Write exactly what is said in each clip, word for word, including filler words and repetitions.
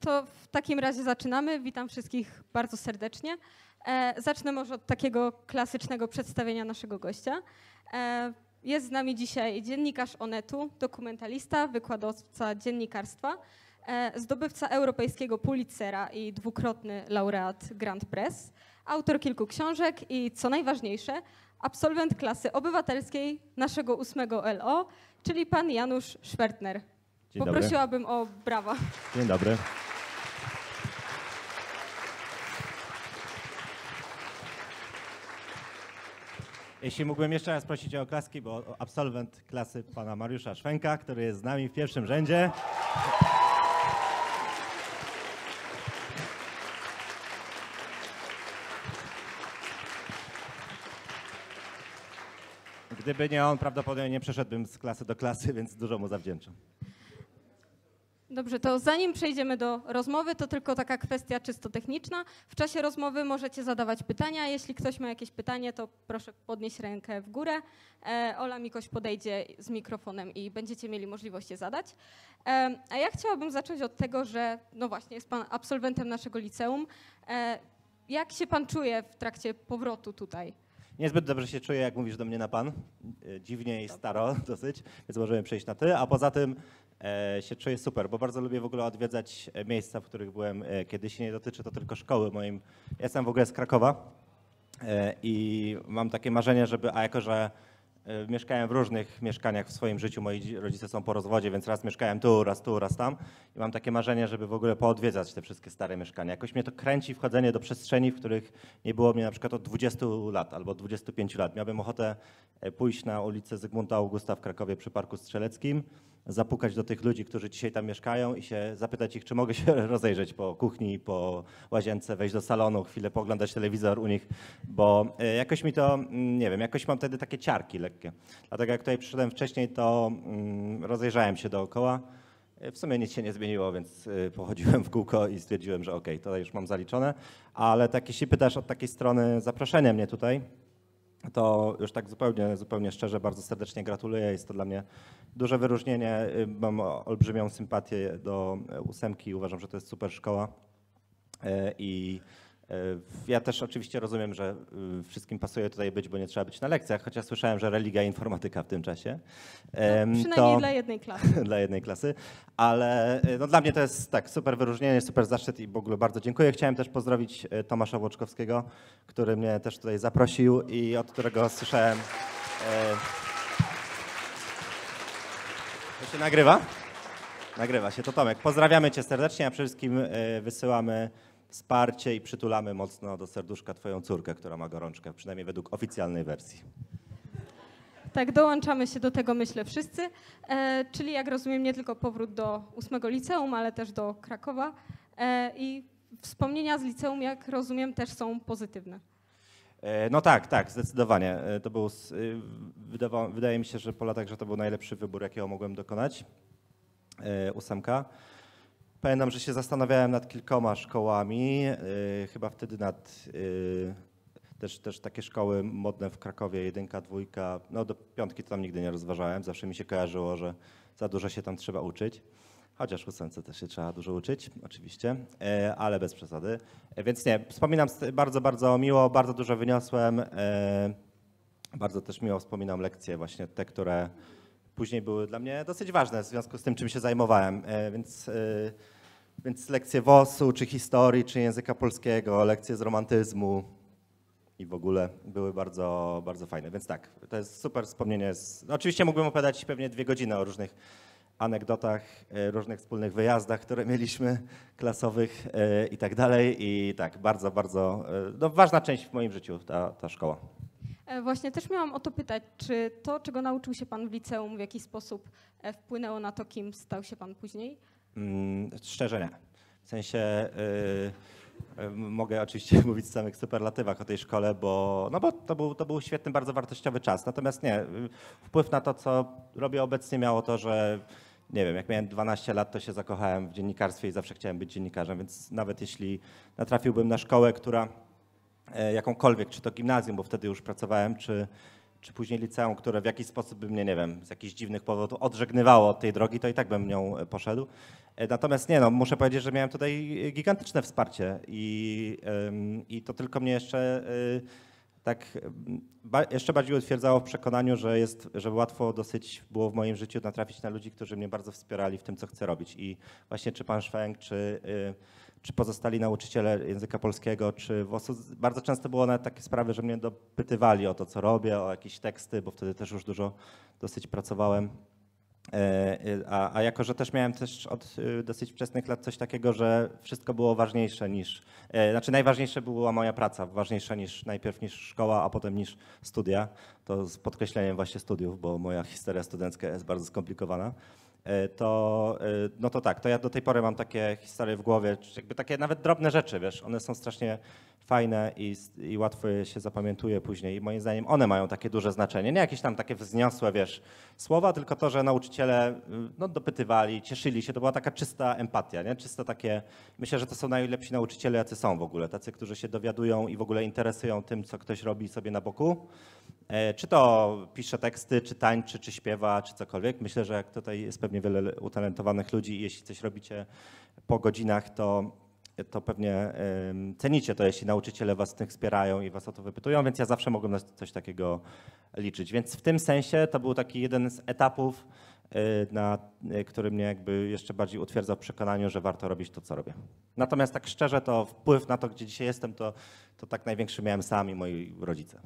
to w takim razie zaczynamy. Witam wszystkich bardzo serdecznie. E, zacznę może od takiego klasycznego przedstawienia naszego gościa. E, jest z nami dzisiaj dziennikarz Onetu, dokumentalista, wykładowca dziennikarstwa, e, zdobywca europejskiego Pulitzera i dwukrotny laureat Grand Press, autor kilku książek i, co najważniejsze, absolwent klasy obywatelskiej naszego ósmego L O, czyli pan Janusz Szwertner. Dzień Poprosiłabym dobry. o brawa. Dzień dobry. Jeśli mógłbym jeszcze raz prosić o oklaski, bo absolwent klasy pana Mariusza Szwenka, który jest z nami w pierwszym rzędzie. Gdyby nie on, prawdopodobnie nie przeszedłbym z klasy do klasy, więc dużo mu zawdzięczam. Dobrze, to zanim przejdziemy do rozmowy, to tylko taka kwestia czysto techniczna. W czasie rozmowy możecie zadawać pytania. Jeśli ktoś ma jakieś pytanie, to proszę podnieść rękę w górę. E, Ola Mikoś podejdzie z mikrofonem i będziecie mieli możliwość je zadać. E, a ja chciałabym zacząć od tego, że no właśnie jest pan absolwentem naszego liceum. E, jak się pan czuje w trakcie powrotu tutaj? Niezbyt dobrze się czuję, jak mówisz do mnie na pan. Dziwnie i staro dosyć, więc możemy przejść na ty. A poza tym e, się czuję super, bo bardzo lubię w ogóle odwiedzać miejsca, w których byłem e, kiedyś. Nie dotyczy to tylko szkoły moim. Ja jestem w ogóle z Krakowa e, i mam takie marzenie, żeby, a jako że e, mieszkałem w różnych mieszkaniach w swoim życiu, moi rodzice są po rozwodzie, więc raz mieszkałem tu, raz tu, raz tam. I mam takie marzenie, żeby w ogóle poodwiedzać te wszystkie stare mieszkania. Jakoś mnie to kręci wchodzenie do przestrzeni, w których nie było mnie na przykład od dwudziestu lat albo od dwudziestu pięciu lat. Miałbym ochotę pójść na ulicę Zygmunta Augusta w Krakowie przy Parku Strzeleckim, zapukać do tych ludzi, którzy dzisiaj tam mieszkają i się zapytać ich, czy mogę się rozejrzeć po kuchni, po łazience, wejść do salonu, chwilę pooglądać telewizor u nich, bo jakoś mi to, nie wiem, jakoś mam wtedy takie ciarki lekkie. Dlatego jak tutaj przyszedłem wcześniej, to rozejrzałem się dookoła. W sumie nic się nie zmieniło, więc pochodziłem w kółko i stwierdziłem, że okej, to już mam zaliczone. Ale tak, jeśli pytasz od takiej strony zaproszenia mnie tutaj, to już tak zupełnie, zupełnie szczerze bardzo serdecznie gratuluję. Jest to dla mnie duże wyróżnienie. Mam olbrzymią sympatię do ósemki. Uważam, że to jest super szkoła. I ja też oczywiście rozumiem, że wszystkim pasuje tutaj być, bo nie trzeba być na lekcjach, chociaż słyszałem, że religia i informatyka w tym czasie. No, przynajmniej to, dla jednej klasy. Dla jednej klasy, ale no, dla mnie to jest tak super wyróżnienie, super zaszczyt i w ogóle bardzo dziękuję. Chciałem też pozdrowić Tomasza Włoczkowskiego, który mnie też tutaj zaprosił i od którego słyszałem... E... To się nagrywa? Nagrywa się, to Tomek. Pozdrawiamy cię serdecznie, a przede wszystkim wysyłamy wsparcie i przytulamy mocno do serduszka twoją córkę, która ma gorączkę, przynajmniej według oficjalnej wersji. Tak, dołączamy się do tego, myślę, wszyscy, e, czyli jak rozumiem nie tylko powrót do ósmego liceum, ale też do Krakowa e, i wspomnienia z liceum, jak rozumiem, też są pozytywne. E, no tak, tak, zdecydowanie. E, to był, wydawa, wydaje mi się, że po latach, że to był najlepszy wybór, jakiego mogłem dokonać, e, ósemka. Pamiętam, że się zastanawiałem nad kilkoma szkołami, yy, chyba wtedy nad yy, też, też takie szkoły modne w Krakowie, jedynka, dwójka, no do piątki to tam nigdy nie rozważałem, zawsze mi się kojarzyło, że za dużo się tam trzeba uczyć, chociaż w ósemce też się trzeba dużo uczyć, oczywiście, yy, ale bez przesady, yy, więc nie, wspominam bardzo, bardzo miło, bardzo dużo wyniosłem, yy, bardzo też miło wspominam lekcje właśnie te, które później były dla mnie dosyć ważne w związku z tym, czym się zajmowałem, więc, więc lekcje W O S-u, czy historii, czy języka polskiego, lekcje z romantyzmu i w ogóle były bardzo, bardzo fajne. Więc tak, to jest super wspomnienie. Z, no oczywiście mógłbym opowiadać pewnie dwie godziny o różnych anegdotach, różnych wspólnych wyjazdach, które mieliśmy, klasowych i tak dalej. I tak, bardzo, bardzo no, ważna część w moim życiu ta, ta szkoła. Właśnie też miałam o to pytać, czy to, czego nauczył się pan w liceum, w jakiś sposób wpłynęło na to, kim stał się pan później? Mm, szczerze nie. W sensie yy, yy, mogę oczywiście mówić w samych superlatywach o tej szkole, bo, no bo to, był, to był świetny, bardzo wartościowy czas. Natomiast nie, yy, wpływ na to, co robię obecnie miało to, że nie wiem, jak miałem dwanaście lat, to się zakochałem w dziennikarstwie i zawsze chciałem być dziennikarzem, więc nawet jeśli natrafiłbym na szkołę, która jakąkolwiek, czy to gimnazjum, bo wtedy już pracowałem, czy, czy później liceum, które w jakiś sposób by mnie, nie wiem, z jakichś dziwnych powodów odżegnywało od tej drogi, to i tak bym nią poszedł. Natomiast nie, no, muszę powiedzieć, że miałem tutaj gigantyczne wsparcie i, i to tylko mnie jeszcze tak ba, jeszcze bardziej utwierdzało w przekonaniu, że jest, że łatwo dosyć było w moim życiu natrafić na ludzi, którzy mnie bardzo wspierali w tym, co chcę robić. I właśnie czy pan Szwęk, czy, czy pozostali nauczyciele języka polskiego, czy W O S-u, bardzo często było nawet takie sprawy, że mnie dopytywali o to, co robię, o jakieś teksty, bo wtedy też już dużo dosyć pracowałem. A, a jako, że też miałem też od dosyć wczesnych lat coś takiego, że wszystko było ważniejsze niż, znaczy najważniejsze była moja praca, ważniejsza niż najpierw niż szkoła, a potem niż studia, to z podkreśleniem właśnie studiów, bo moja historia studencka jest bardzo skomplikowana, to, no to tak, to ja do tej pory mam takie historie w głowie, jakby takie nawet drobne rzeczy, wiesz, one są strasznie fajne i, i łatwo je się zapamiętuje później i moim zdaniem one mają takie duże znaczenie, nie jakieś tam takie wzniosłe, wiesz, słowa, tylko to, że nauczyciele no, dopytywali, cieszyli się, to była taka czysta empatia, nie? Czysto takie, myślę, że to są najlepsi nauczyciele, jacy są w ogóle, tacy, którzy się dowiadują i w ogóle interesują tym, co ktoś robi sobie na boku. Czy to pisze teksty, czy tańczy, czy śpiewa, czy cokolwiek. Myślę, że jak tutaj jest pewnie wiele utalentowanych ludzi i jeśli coś robicie po godzinach, to, to pewnie um, cenicie to, jeśli nauczyciele was w tym wspierają i was o to wypytują, więc ja zawsze mogłem na coś takiego liczyć. Więc w tym sensie to był taki jeden z etapów, na który mnie jakby jeszcze bardziej utwierdzał w przekonaniu, że warto robić to, co robię. Natomiast tak szczerze, to wpływ na to, gdzie dzisiaj jestem, to, to tak największy miałem sam i moi rodzice.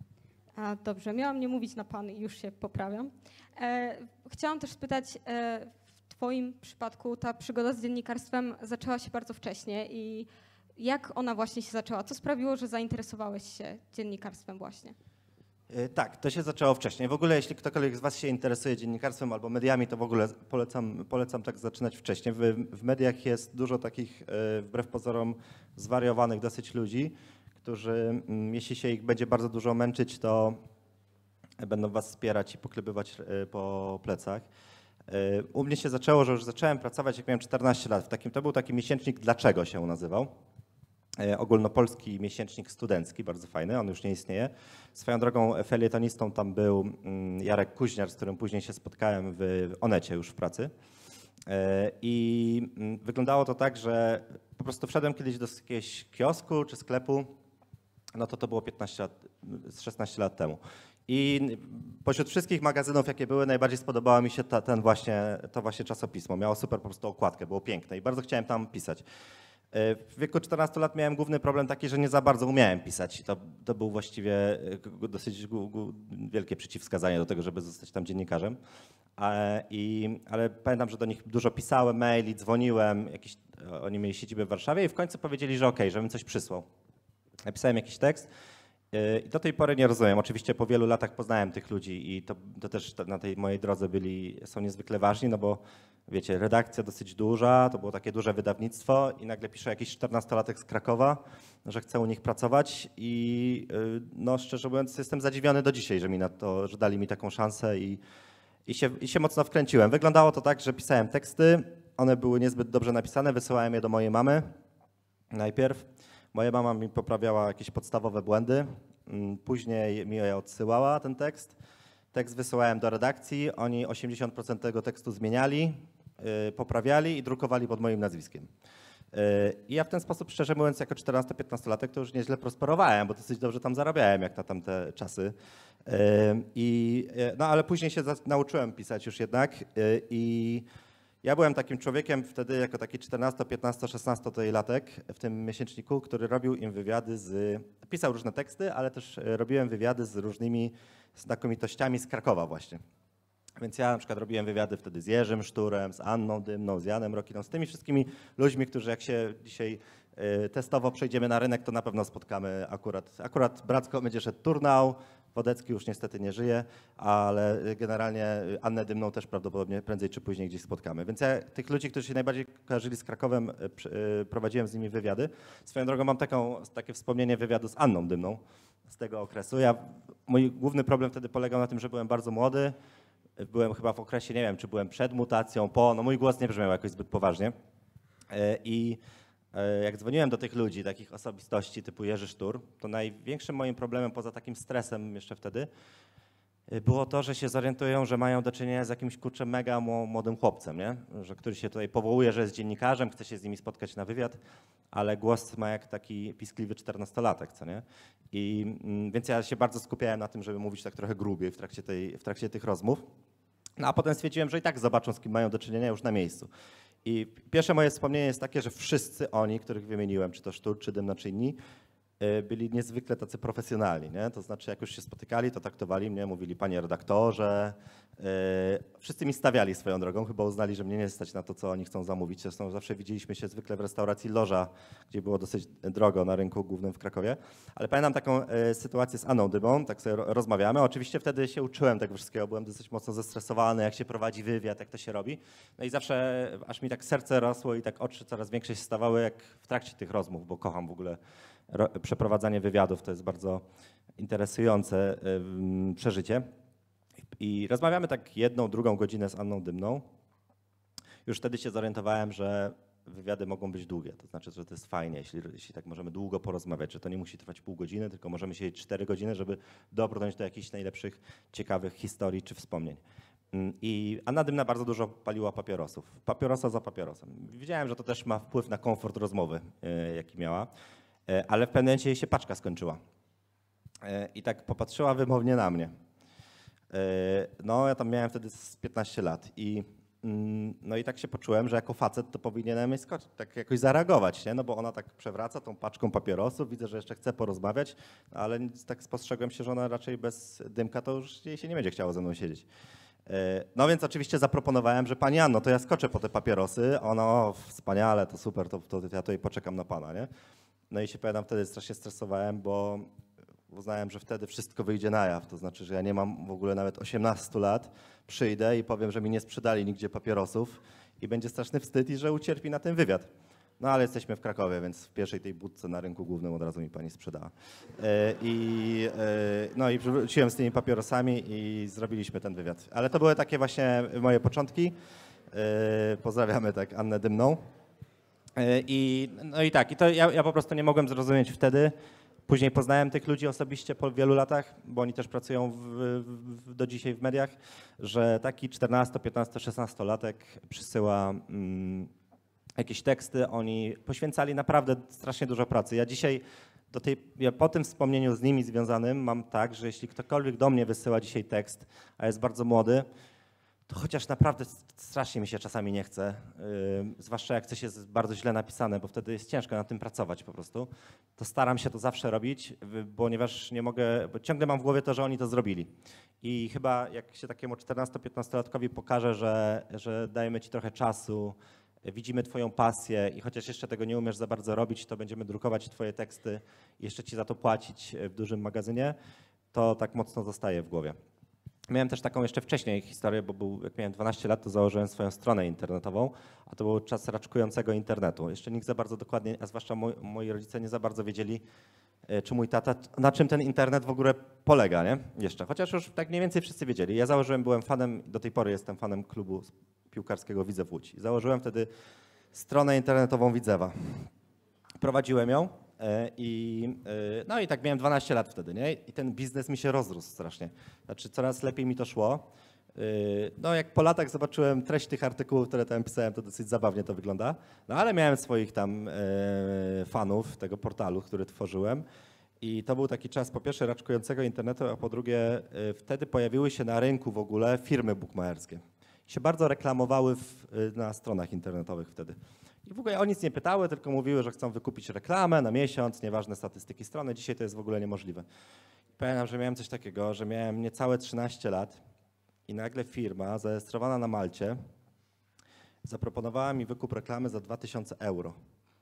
A, dobrze, miałam nie mówić na pan i już się poprawiam. E, chciałam też spytać, e, w twoim przypadku ta przygoda z dziennikarstwem zaczęła się bardzo wcześnie i jak ona właśnie się zaczęła? Co sprawiło, że zainteresowałeś się dziennikarstwem właśnie? E, tak, to się zaczęło wcześniej. W ogóle jeśli ktokolwiek z was się interesuje dziennikarstwem albo mediami, to w ogóle polecam, polecam tak zaczynać wcześniej. W, w mediach jest dużo takich, e, wbrew pozorom, zwariowanych dosyć ludzi, którzy, jeśli się ich będzie bardzo dużo męczyć, to będą was wspierać i poklepywać po plecach. U mnie się zaczęło, że już zacząłem pracować, jak miałem czternaście lat. W takim, to był taki miesięcznik Dlaczego się nazywał. Ogólnopolski miesięcznik studencki, bardzo fajny, on już nie istnieje. Swoją drogą felietonistą tam był Jarek Kuźniar, z którym później się spotkałem w Onecie już w pracy. I wyglądało to tak, że po prostu wszedłem kiedyś do jakiegoś kiosku czy sklepu, no to to było piętnaście lat, szesnaście lat temu. I pośród wszystkich magazynów, jakie były, najbardziej spodobało mi się ta, ten właśnie, to właśnie czasopismo. Miało super po prostu okładkę, było piękne i bardzo chciałem tam pisać. W wieku czternastu lat miałem główny problem taki, że nie za bardzo umiałem pisać i to, to był właściwie dosyć wielkie przeciwwskazanie do tego, żeby zostać tam dziennikarzem. I, ale pamiętam, że do nich dużo pisałem, maili, dzwoniłem, jakiś, oni mieli siedzibę w Warszawie i w końcu powiedzieli, że okej, okay, żebym coś przysłał. Napisałem jakiś tekst i do tej pory nie rozumiem. Oczywiście po wielu latach poznałem tych ludzi i to, to też na tej mojej drodze byli, są niezwykle ważni, no bo wiecie, redakcja dosyć duża, to było takie duże wydawnictwo i nagle pisze jakiś czternastolatek z Krakowa, że chce u nich pracować i no szczerze mówiąc jestem zadziwiony do dzisiaj, że mi na to, że dali mi taką szansę i, i, się, i się mocno wkręciłem. Wyglądało to tak, że pisałem teksty, one były niezbyt dobrze napisane, wysyłałem je do mojej mamy najpierw. Moja mama mi poprawiała jakieś podstawowe błędy, później mi je odsyłała, ten tekst. Tekst wysyłałem do redakcji, oni osiemdziesiąt procent tego tekstu zmieniali, yy, poprawiali i drukowali pod moim nazwiskiem. Yy, I ja w ten sposób, szczerze mówiąc, jako czternasto-piętnastolatek to już nieźle prosperowałem, bo dosyć dobrze tam zarabiałem, jak na tamte czasy. Yy, i, yy, no ale później się nauczyłem pisać już jednak yy, i ja byłem takim człowiekiem wtedy, jako taki czternasto, piętnasto, szesnastolatek w tym miesięczniku, który robił im wywiady z, pisał różne teksty, ale też robiłem wywiady z różnymi znakomitościami z Krakowa właśnie. Więc ja na przykład robiłem wywiady wtedy z Jerzym Szturem, z Anną Dymną, z Janem Rokiną, z tymi wszystkimi ludźmi, którzy jak się dzisiaj testowo przejdziemy na rynek, to na pewno spotkamy akurat, akurat Bracko będzie szedł Turnał, Wodecki już niestety nie żyje, ale generalnie Annę Dymną też prawdopodobnie prędzej czy później gdzieś spotkamy. Więc ja tych ludzi, którzy się najbardziej kojarzyli z Krakowem, prowadziłem z nimi wywiady. Swoją drogą mam taką, takie wspomnienie wywiadu z Anną Dymną z tego okresu. Ja, mój główny problem wtedy polegał na tym, że byłem bardzo młody. Byłem chyba w okresie, nie wiem, czy byłem przed mutacją, po, no mój głos nie brzmiał jakoś zbyt poważnie. I jak dzwoniłem do tych ludzi, takich osobistości typu Jerzy Sztur, to największym moim problemem poza takim stresem jeszcze wtedy było to, że się zorientują, że mają do czynienia z jakimś kurczę mega młodym chłopcem, nie? Że który się tutaj powołuje, że jest dziennikarzem, chce się z nimi spotkać na wywiad, ale głos ma jak taki piskliwy czternastolatek, co nie? I więc ja się bardzo skupiałem na tym, żeby mówić tak trochę grubiej w trakcie, tej, w trakcie tych rozmów. No a potem stwierdziłem, że i tak zobaczą, z kim mają do czynienia już na miejscu. I pierwsze moje wspomnienie jest takie, że wszyscy oni, których wymieniłem, czy to Sztur, czy Dymno, czy inni, byli niezwykle tacy profesjonalni, nie? To znaczy jak już się spotykali, to traktowali mnie, mówili panie redaktorze, yy, wszyscy mi stawiali swoją drogą, chyba uznali, że mnie nie stać na to, co oni chcą zamówić. Zresztą zawsze widzieliśmy się zwykle w restauracji Loża, gdzie było dosyć drogo na rynku głównym w Krakowie, ale pamiętam taką yy, sytuację z Anną Dymą, tak sobie rozmawiamy. Oczywiście wtedy się uczyłem tego wszystkiego, byłem dosyć mocno zestresowany, jak się prowadzi wywiad, jak to się robi. No i zawsze aż mi tak serce rosło i tak oczy coraz większe się stawały jak w trakcie tych rozmów, bo kocham w ogóle przeprowadzanie wywiadów, to jest bardzo interesujące przeżycie. I rozmawiamy tak jedną, drugą godzinę z Anną Dymną. Już wtedy się zorientowałem, że wywiady mogą być długie, to znaczy, że to jest fajnie, jeśli, jeśli tak możemy długo porozmawiać, że to nie musi trwać pół godziny, tylko możemy siedzieć cztery godziny, żeby dobrnąć do jakichś najlepszych, ciekawych historii czy wspomnień. I Anna Dymna bardzo dużo paliła papierosów, papierosa za papierosem. Wiedziałem, że to też ma wpływ na komfort rozmowy, jaki miała. Ale w pewnym momencie jej się paczka skończyła. I tak popatrzyła wymownie na mnie. No, ja tam miałem wtedy z piętnaście lat i, no i tak się poczułem, że jako facet to powinienem tak jakoś zareagować, nie? No bo ona tak przewraca tą paczką papierosów, widzę, że jeszcze chce porozmawiać, tak tak spostrzegłem się, że ona raczej bez Dymka to już jej się nie będzie chciało ze mną siedzieć. No więc oczywiście zaproponowałem, że pani Anno, to ja skoczę po te papierosy. Ona, o, wspaniale, to super, to, to ja tutaj poczekam na pana, nie? No i się pamiętam, wtedy strasznie stresowałem, bo uznałem, że wtedy wszystko wyjdzie na jaw. To znaczy, że ja nie mam w ogóle nawet osiemnastu lat, przyjdę i powiem, że mi nie sprzedali nigdzie papierosów i będzie straszny wstyd i że ucierpi na ten wywiad. No ale jesteśmy w Krakowie, więc w pierwszej tej budce na rynku głównym od razu mi pani sprzedała. I, no i wróciłem z tymi papierosami i zrobiliśmy ten wywiad. Ale to były takie właśnie moje początki. Pozdrawiamy tak Annę Dymną. I, no i tak, i to ja, ja po prostu nie mogłem zrozumieć wtedy. Później poznałem tych ludzi osobiście po wielu latach, bo oni też pracują w, w, do dzisiaj w mediach, że taki czternasto-, piętnasto-, szesnastolatek przysyła mm, jakieś teksty, oni poświęcali naprawdę strasznie dużo pracy. Ja dzisiaj, do tej, ja po tym wspomnieniu z nimi związanym mam tak, że jeśli ktokolwiek do mnie wysyła dzisiaj tekst, a jest bardzo młody, to chociaż naprawdę strasznie mi się czasami nie chce, yy, zwłaszcza jak coś jest bardzo źle napisane, bo wtedy jest ciężko nad tym pracować po prostu, to staram się to zawsze robić, ponieważ nie mogę, bo ciągle mam w głowie to, że oni to zrobili. I chyba jak się takiemu czternasto-, piętnastolatkowi pokaże, że, że dajemy ci trochę czasu, widzimy twoją pasję i chociaż jeszcze tego nie umiesz za bardzo robić, to będziemy drukować twoje teksty i jeszcze ci za to płacić w dużym magazynie, to tak mocno zostaje w głowie. Miałem też taką jeszcze wcześniej historię, bo był, jak miałem dwanaście lat, to założyłem swoją stronę internetową, a to był czas raczkującego internetu. Jeszcze nikt za bardzo dokładnie, a zwłaszcza moi, moi rodzice nie za bardzo wiedzieli, czy mój tata, na czym ten internet w ogóle polega, nie? Jeszcze, chociaż już tak mniej więcej wszyscy wiedzieli. Ja założyłem, byłem fanem, do tej pory jestem fanem klubu piłkarskiego Widzew Łódź. Założyłem wtedy stronę internetową Widzewa. Prowadziłem ją. I, no i tak miałem dwanaście lat wtedy, nie? I ten biznes mi się rozrósł strasznie. Znaczy coraz lepiej mi to szło. No jak po latach zobaczyłem treść tych artykułów, które tam pisałem, to dosyć zabawnie to wygląda. No ale miałem swoich tam fanów tego portalu, który tworzyłem. I to był taki czas po pierwsze raczkującego internetu, a po drugie wtedy pojawiły się na rynku w ogóle firmy bukmacherskie. Się bardzo reklamowały w, na stronach internetowych wtedy. I w ogóle o nic nie pytały, tylko mówiły, że chcą wykupić reklamę na miesiąc, nieważne statystyki strony. Dzisiaj to jest w ogóle niemożliwe. Pamiętam, że miałem coś takiego, że miałem niecałe trzynaście lat i nagle firma zarejestrowana na Malcie zaproponowała mi wykup reklamy za dwa tysiące euro.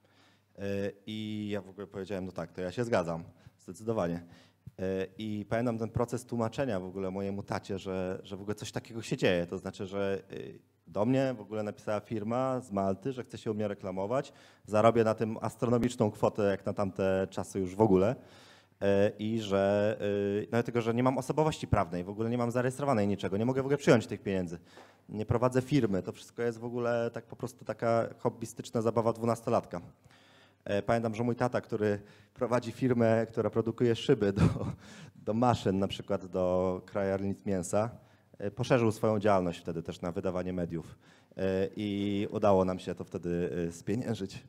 I ja w ogóle powiedziałem, no tak, to ja się zgadzam, zdecydowanie. I pamiętam ten proces tłumaczenia w ogóle mojemu tacie, że, że w ogóle coś takiego się dzieje. To znaczy, że do mnie w ogóle napisała firma z Malty, że chce się u mnie reklamować. Zarobię na tym astronomiczną kwotę, jak na tamte czasy już w ogóle. I że, no tego, że nie mam osobowości prawnej, w ogóle nie mam zarejestrowanej niczego, nie mogę w ogóle przyjąć tych pieniędzy. Nie prowadzę firmy, to wszystko jest w ogóle tak po prostu taka hobbystyczna zabawa dwunastolatka. Pamiętam, że mój tata, który prowadzi firmę, która produkuje szyby do, do maszyn, na przykład do krajarnic mięsa, poszerzył swoją działalność wtedy też na wydawanie mediów i udało nam się to wtedy spieniężyć.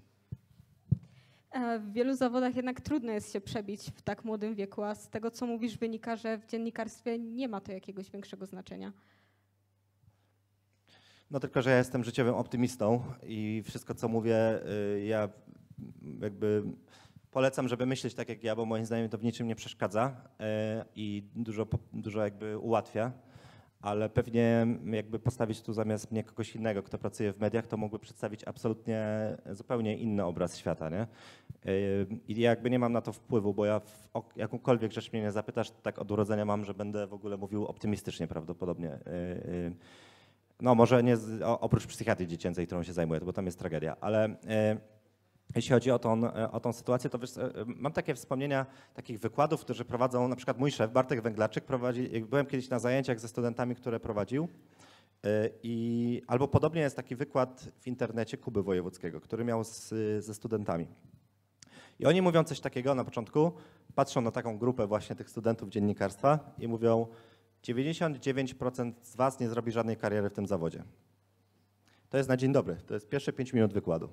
W wielu zawodach jednak trudno jest się przebić w tak młodym wieku, a z tego, co mówisz, wynika, że w dziennikarstwie nie ma to jakiegoś większego znaczenia. No tylko, że ja jestem życiowym optymistą i wszystko, co mówię, ja jakby polecam, żeby myśleć tak jak ja, bo moim zdaniem to w niczym nie przeszkadza i dużo, dużo jakby ułatwia, ale pewnie jakby postawić tu zamiast mnie kogoś innego, kto pracuje w mediach, to mógłby przedstawić absolutnie zupełnie inny obraz świata, nie? I jakby nie mam na to wpływu, bo ja w jakąkolwiek rzecz mnie nie zapytasz, tak od urodzenia mam, że będę w ogóle mówił optymistycznie prawdopodobnie. No może nie z, oprócz psychiatrii dziecięcej, którą się zajmuję, bo tam jest tragedia, ale jeśli chodzi o tą, o tą sytuację, to wiesz, mam takie wspomnienia takich wykładów, które prowadzą, na przykład mój szef Bartek Węglarczyk prowadzi, byłem kiedyś na zajęciach ze studentami, które prowadził i albo podobnie jest taki wykład w internecie Kuby Wojewódzkiego, który miał z, ze studentami. I oni mówią coś takiego na początku, patrzą na taką grupę właśnie tych studentów dziennikarstwa i mówią: dziewięćdziesiąt dziewięć procent z was nie zrobi żadnej kariery w tym zawodzie. To jest na dzień dobry, to jest pierwsze pięć minut wykładu.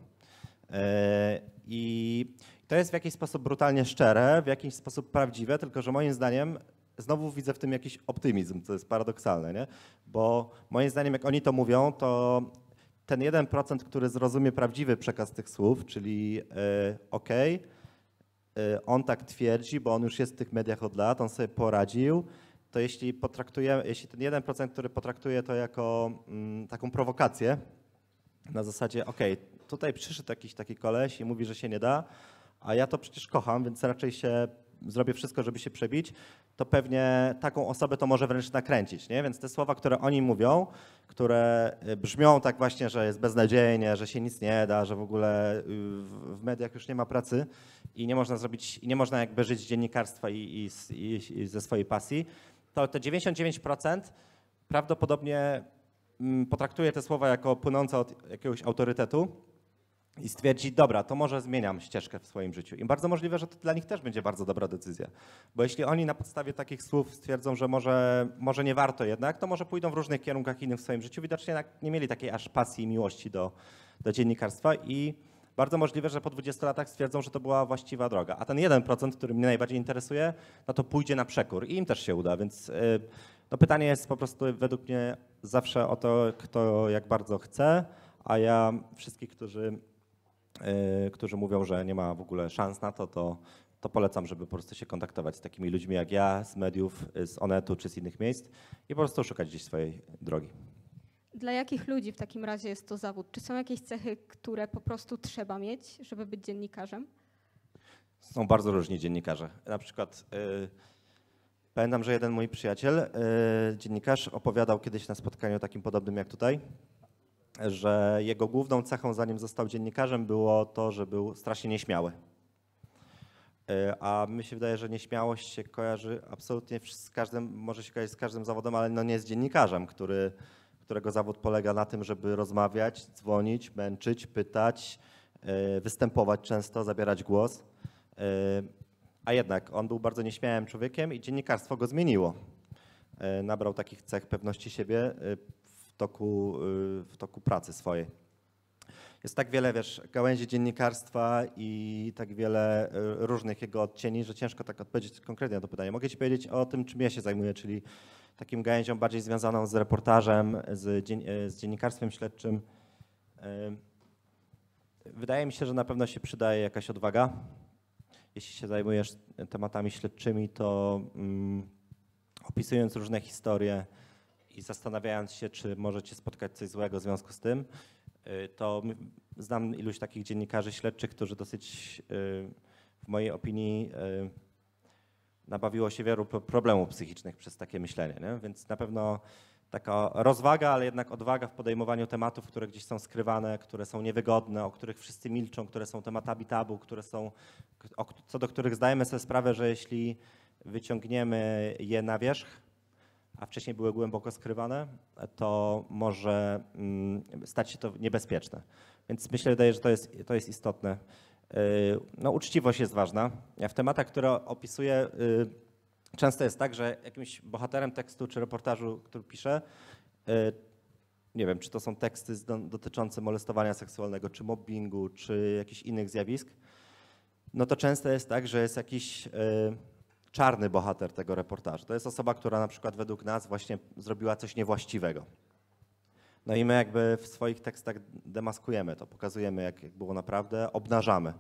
I to jest w jakiś sposób brutalnie szczere, w jakiś sposób prawdziwe, tylko że moim zdaniem znowu widzę w tym jakiś optymizm, co jest paradoksalne, nie? Bo moim zdaniem jak oni to mówią, to ten jeden procent, który zrozumie prawdziwy przekaz tych słów, czyli okej, okay, on tak twierdzi, bo on już jest w tych mediach od lat, on sobie poradził, to jeśli potraktuje, jeśli ten jeden procent, który potraktuje to jako mm, taką prowokację, na zasadzie okej, okay, tutaj przyszedł jakiś taki koleś i mówi, że się nie da, a ja to przecież kocham, więc raczej się zrobię wszystko, żeby się przebić, to pewnie taką osobę to może wręcz nakręcić, nie? Więc te słowa, które oni mówią, które brzmią tak właśnie, że jest beznadziejnie, że się nic nie da, że w ogóle w mediach już nie ma pracy i nie można zrobić, i nie można jakby żyć z dziennikarstwa i, i, i ze swojej pasji, to te dziewięćdziesiąt dziewięć procent prawdopodobnie potraktuje te słowa jako płynące od jakiegoś autorytetu i stwierdzi: dobra, to może zmieniam ścieżkę w swoim życiu. I bardzo możliwe, że to dla nich też będzie bardzo dobra decyzja. Bo jeśli oni na podstawie takich słów stwierdzą, że może, może nie warto jednak, to może pójdą w różnych kierunkach innych w swoim życiu. Widocznie nie mieli takiej aż pasji i miłości do, do dziennikarstwa i bardzo możliwe, że po dwudziestu latach stwierdzą, że to była właściwa droga. A ten jeden procent, który mnie najbardziej interesuje, no to pójdzie na przekór i im też się uda, więc no pytanie jest po prostu według mnie zawsze o to, kto jak bardzo chce, a ja wszystkich, którzy, yy, którzy mówią, że nie ma w ogóle szans na to, to, to polecam, żeby po prostu się kontaktować z takimi ludźmi jak ja, z mediów, z Onetu czy z innych miejsc i po prostu szukać gdzieś swojej drogi. Dla jakich ludzi w takim razie jest to zawód? Czy są jakieś cechy, które po prostu trzeba mieć, żeby być dziennikarzem? Są bardzo różni dziennikarze. Na przykład yy, pamiętam, że jeden mój przyjaciel, yy, dziennikarz, opowiadał kiedyś na spotkaniu takim podobnym jak tutaj, że jego główną cechą, zanim został dziennikarzem, było to, że był strasznie nieśmiały. A mi się wydaje, że nieśmiałość się kojarzy absolutnie z każdym, może się kojarzyć z każdym zawodem, ale no nie z dziennikarzem, który, którego zawód polega na tym, żeby rozmawiać, dzwonić, męczyć, pytać, występować często, zabierać głos. A jednak on był bardzo nieśmiałym człowiekiem i dziennikarstwo go zmieniło. Nabrał takich cech pewności siebie w toku, w toku pracy swojej. Jest tak wiele, wiesz, gałęzi dziennikarstwa i tak wiele różnych jego odcieni, że ciężko tak odpowiedzieć konkretnie na to pytanie. Mogę ci powiedzieć o tym, czym ja się zajmuję, czyli takim gałęzią bardziej związaną z reportażem, z, dzien z dziennikarstwem śledczym. Wydaje mi się, że na pewno się przydaje jakaś odwaga. Jeśli się zajmujesz tematami śledczymi, to um, opisując różne historie i zastanawiając się, czy może cię spotkać coś złego w związku z tym, to znam iluś takich dziennikarzy śledczych, którzy dosyć, w mojej opinii, nabawiło się wielu problemów psychicznych przez takie myślenie. Nie? Więc na pewno taka rozwaga, ale jednak odwaga w podejmowaniu tematów, które gdzieś są skrywane, które są niewygodne, o których wszyscy milczą, które są tematami tabu, które są, co do których zdajemy sobie sprawę, że jeśli wyciągniemy je na wierzch, a wcześniej były głęboko skrywane, to może stać się to niebezpieczne. Więc myślę, że to jest, to jest istotne. No, uczciwość jest ważna. Ja w tematach, które opisuję, często jest tak, że jakimś bohaterem tekstu czy reportażu, który piszę, nie wiem, czy to są teksty dotyczące molestowania seksualnego, czy mobbingu, czy jakichś innych zjawisk, no to często jest tak, że jest jakiś czarny bohater tego reportażu. To jest osoba, która na przykład według nas właśnie zrobiła coś niewłaściwego. No i my jakby w swoich tekstach demaskujemy to, pokazujemy jak, jak było naprawdę, obnażamy.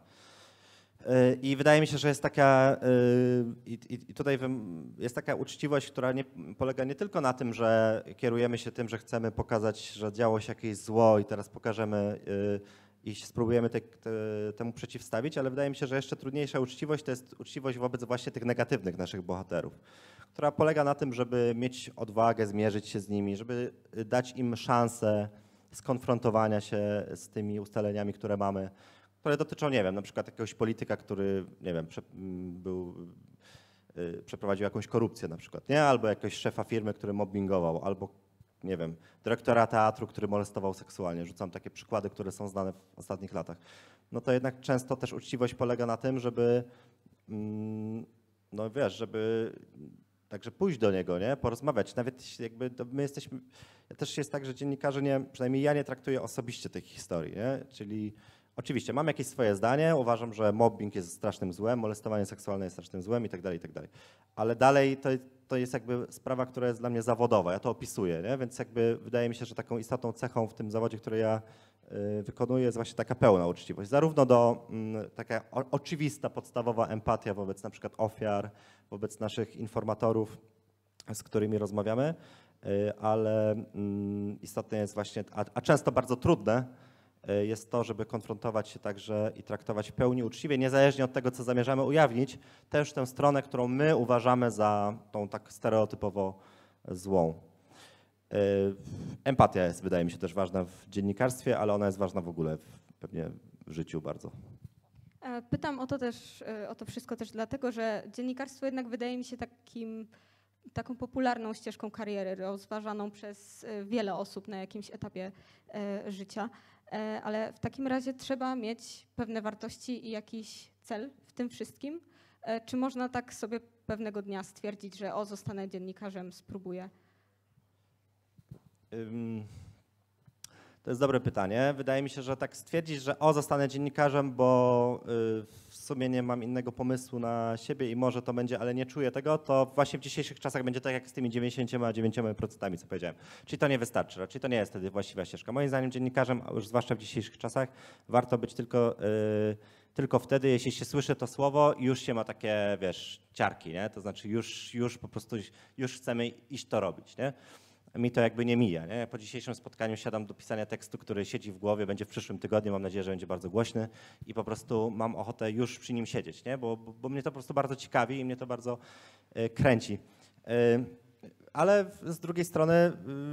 I wydaje mi się, że jest taka, i, i tutaj jest taka uczciwość, która nie, polega nie tylko na tym, że kierujemy się tym, że chcemy pokazać, że działo się jakieś zło i teraz pokażemy i spróbujemy te, te, temu przeciwstawić, ale wydaje mi się, że jeszcze trudniejsza uczciwość to jest uczciwość wobec właśnie tych negatywnych naszych bohaterów, która polega na tym, żeby mieć odwagę, zmierzyć się z nimi, żeby dać im szansę skonfrontowania się z tymi ustaleniami, które mamy, które dotyczą, nie wiem, na przykład jakiegoś polityka, który, nie wiem, prze, był, yy, przeprowadził jakąś korupcję na przykład, nie? Albo jakiegoś szefa firmy, który mobbingował, albo, nie wiem, dyrektora teatru, który molestował seksualnie. Rzucam takie przykłady, które są znane w ostatnich latach. No to jednak często też uczciwość polega na tym, żeby, mm, no wiesz, żeby także pójść do niego, nie? Porozmawiać. Nawet jakby my jesteśmy, ja też jest tak, że dziennikarze nie, przynajmniej ja nie traktuję osobiście tych historii, nie? Czyli oczywiście mam jakieś swoje zdanie, uważam, że mobbing jest strasznym złem, molestowanie seksualne jest strasznym złem i tak dalej, i tak dalej. Ale dalej to, to jest jakby sprawa, która jest dla mnie zawodowa, ja to opisuję, nie? Więc jakby wydaje mi się, że taką istotną cechą w tym zawodzie, który ja y, wykonuję, jest właśnie taka pełna uczciwość. Zarówno do y, taka o, oczywista, podstawowa empatia wobec na przykład ofiar, wobec naszych informatorów, z którymi rozmawiamy, y, ale y, istotne jest właśnie, a, a często bardzo trudne, jest to, żeby konfrontować się także i traktować w pełni uczciwie, niezależnie od tego, co zamierzamy ujawnić, też tę stronę, którą my uważamy za tą tak stereotypowo złą. Empatia jest, wydaje mi się, też ważna w dziennikarstwie, ale ona jest ważna w ogóle w, pewnie w życiu bardzo. Pytam o to też, o to wszystko też dlatego, że dziennikarstwo jednak wydaje mi się takim, taką popularną ścieżką kariery, rozważaną przez wiele osób na jakimś etapie życia. Ale w takim razie trzeba mieć pewne wartości i jakiś cel w tym wszystkim. Czy można tak sobie pewnego dnia stwierdzić, że o, zostanę dziennikarzem, spróbuję? To jest dobre pytanie. Wydaje mi się, że tak stwierdzić, że o, zostanę dziennikarzem, bo w sumie nie mam innego pomysłu na siebie i może to będzie, ale nie czuję tego, to właśnie w dzisiejszych czasach będzie tak jak z tymi dziewięćdziesięcioma dziewięcioma procentami, co powiedziałem. Czyli to nie wystarczy, raczej to nie jest wtedy właściwa ścieżka. Moim zdaniem dziennikarzem, a już zwłaszcza w dzisiejszych czasach, warto być tylko, yy, tylko wtedy, jeśli się słyszy to słowo i już się ma takie, wiesz, ciarki, nie? To znaczy już, już po prostu, już chcemy iść to robić, nie? Mi to jakby nie mija. Nie? Po dzisiejszym spotkaniu siadam do pisania tekstu, który siedzi w głowie, będzie w przyszłym tygodniu, mam nadzieję, że będzie bardzo głośny i po prostu mam ochotę już przy nim siedzieć, nie? Bo, bo, bo mnie to po prostu bardzo ciekawi i mnie to bardzo y, kręci. Y, ale z drugiej strony y,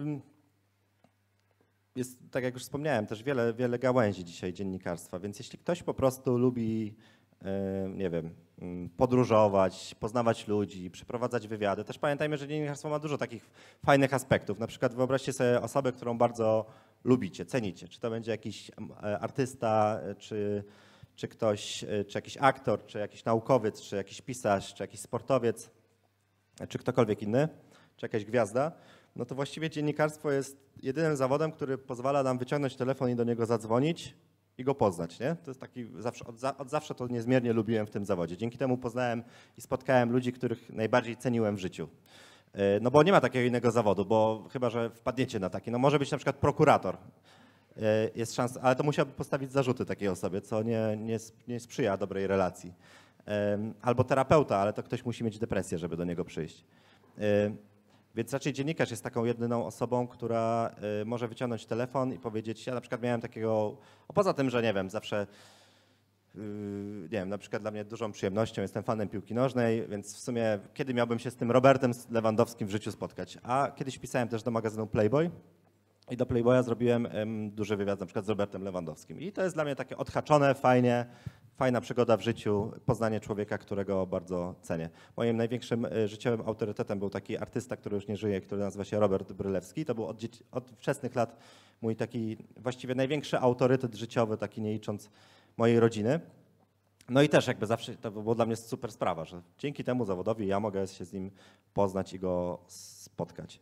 jest, tak jak już wspomniałem, też wiele, wiele gałęzi dzisiaj dziennikarstwa, więc jeśli ktoś po prostu lubi, nie wiem, podróżować, poznawać ludzi, przeprowadzać wywiady. Też pamiętajmy, że dziennikarstwo ma dużo takich fajnych aspektów. Na przykład wyobraźcie sobie osobę, którą bardzo lubicie, cenicie. Czy to będzie jakiś artysta, czy, czy ktoś, czy jakiś aktor, czy jakiś naukowiec, czy jakiś pisarz, czy jakiś sportowiec, czy ktokolwiek inny, czy jakaś gwiazda. No to właściwie dziennikarstwo jest jedynym zawodem, który pozwala nam wyciągnąć telefon i do niego zadzwonić i go poznać, nie? To jest taki, zawsze, od, za, od zawsze to niezmiernie lubiłem w tym zawodzie. Dzięki temu poznałem i spotkałem ludzi, których najbardziej ceniłem w życiu. No bo nie ma takiego innego zawodu, bo chyba, że wpadniecie na taki. No może być na przykład prokurator. Jest szansa, ale to musiałby postawić zarzuty takiej osobie, co nie, nie, nie sprzyja dobrej relacji. Albo terapeuta, ale to ktoś musi mieć depresję, żeby do niego przyjść. Więc raczej dziennikarz jest taką jedyną osobą, która y, może wyciągnąć telefon i powiedzieć, ja na przykład miałem takiego, a poza tym, że nie wiem, zawsze, y, nie wiem, na przykład dla mnie dużą przyjemnością, jestem fanem piłki nożnej, więc w sumie kiedy miałbym się z tym Robertem Lewandowskim w życiu spotkać? A kiedyś pisałem też do magazynu Playboy i do Playboya zrobiłem ym, duży wywiad na przykład z Robertem Lewandowskim. I to jest dla mnie takie odhaczone, fajnie, fajna przygoda w życiu, poznanie człowieka, którego bardzo cenię. Moim największym życiowym autorytetem był taki artysta, który już nie żyje, który nazywa się Robert Brylewski. To był od, dzieci, od wczesnych lat mój taki właściwie największy autorytet życiowy, taki nie licząc mojej rodziny. No i też jakby zawsze to było dla mnie super sprawa, że dzięki temu zawodowi ja mogę się z nim poznać i go spotkać.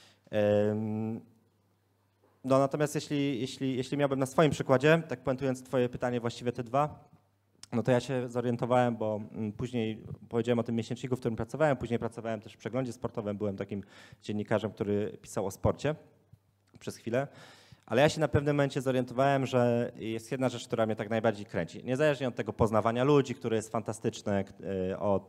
No natomiast jeśli, jeśli, jeśli miałbym na swoim przykładzie, tak puentując twoje pytanie, właściwie te dwa, no to ja się zorientowałem, bo później powiedziałem o tym miesięczniku, w którym pracowałem, później pracowałem też w przeglądzie sportowym, byłem takim dziennikarzem, który pisał o sporcie przez chwilę, ale ja się na pewnym momencie zorientowałem, że jest jedna rzecz, która mnie tak najbardziej kręci. Niezależnie od tego poznawania ludzi, które jest fantastyczne, od,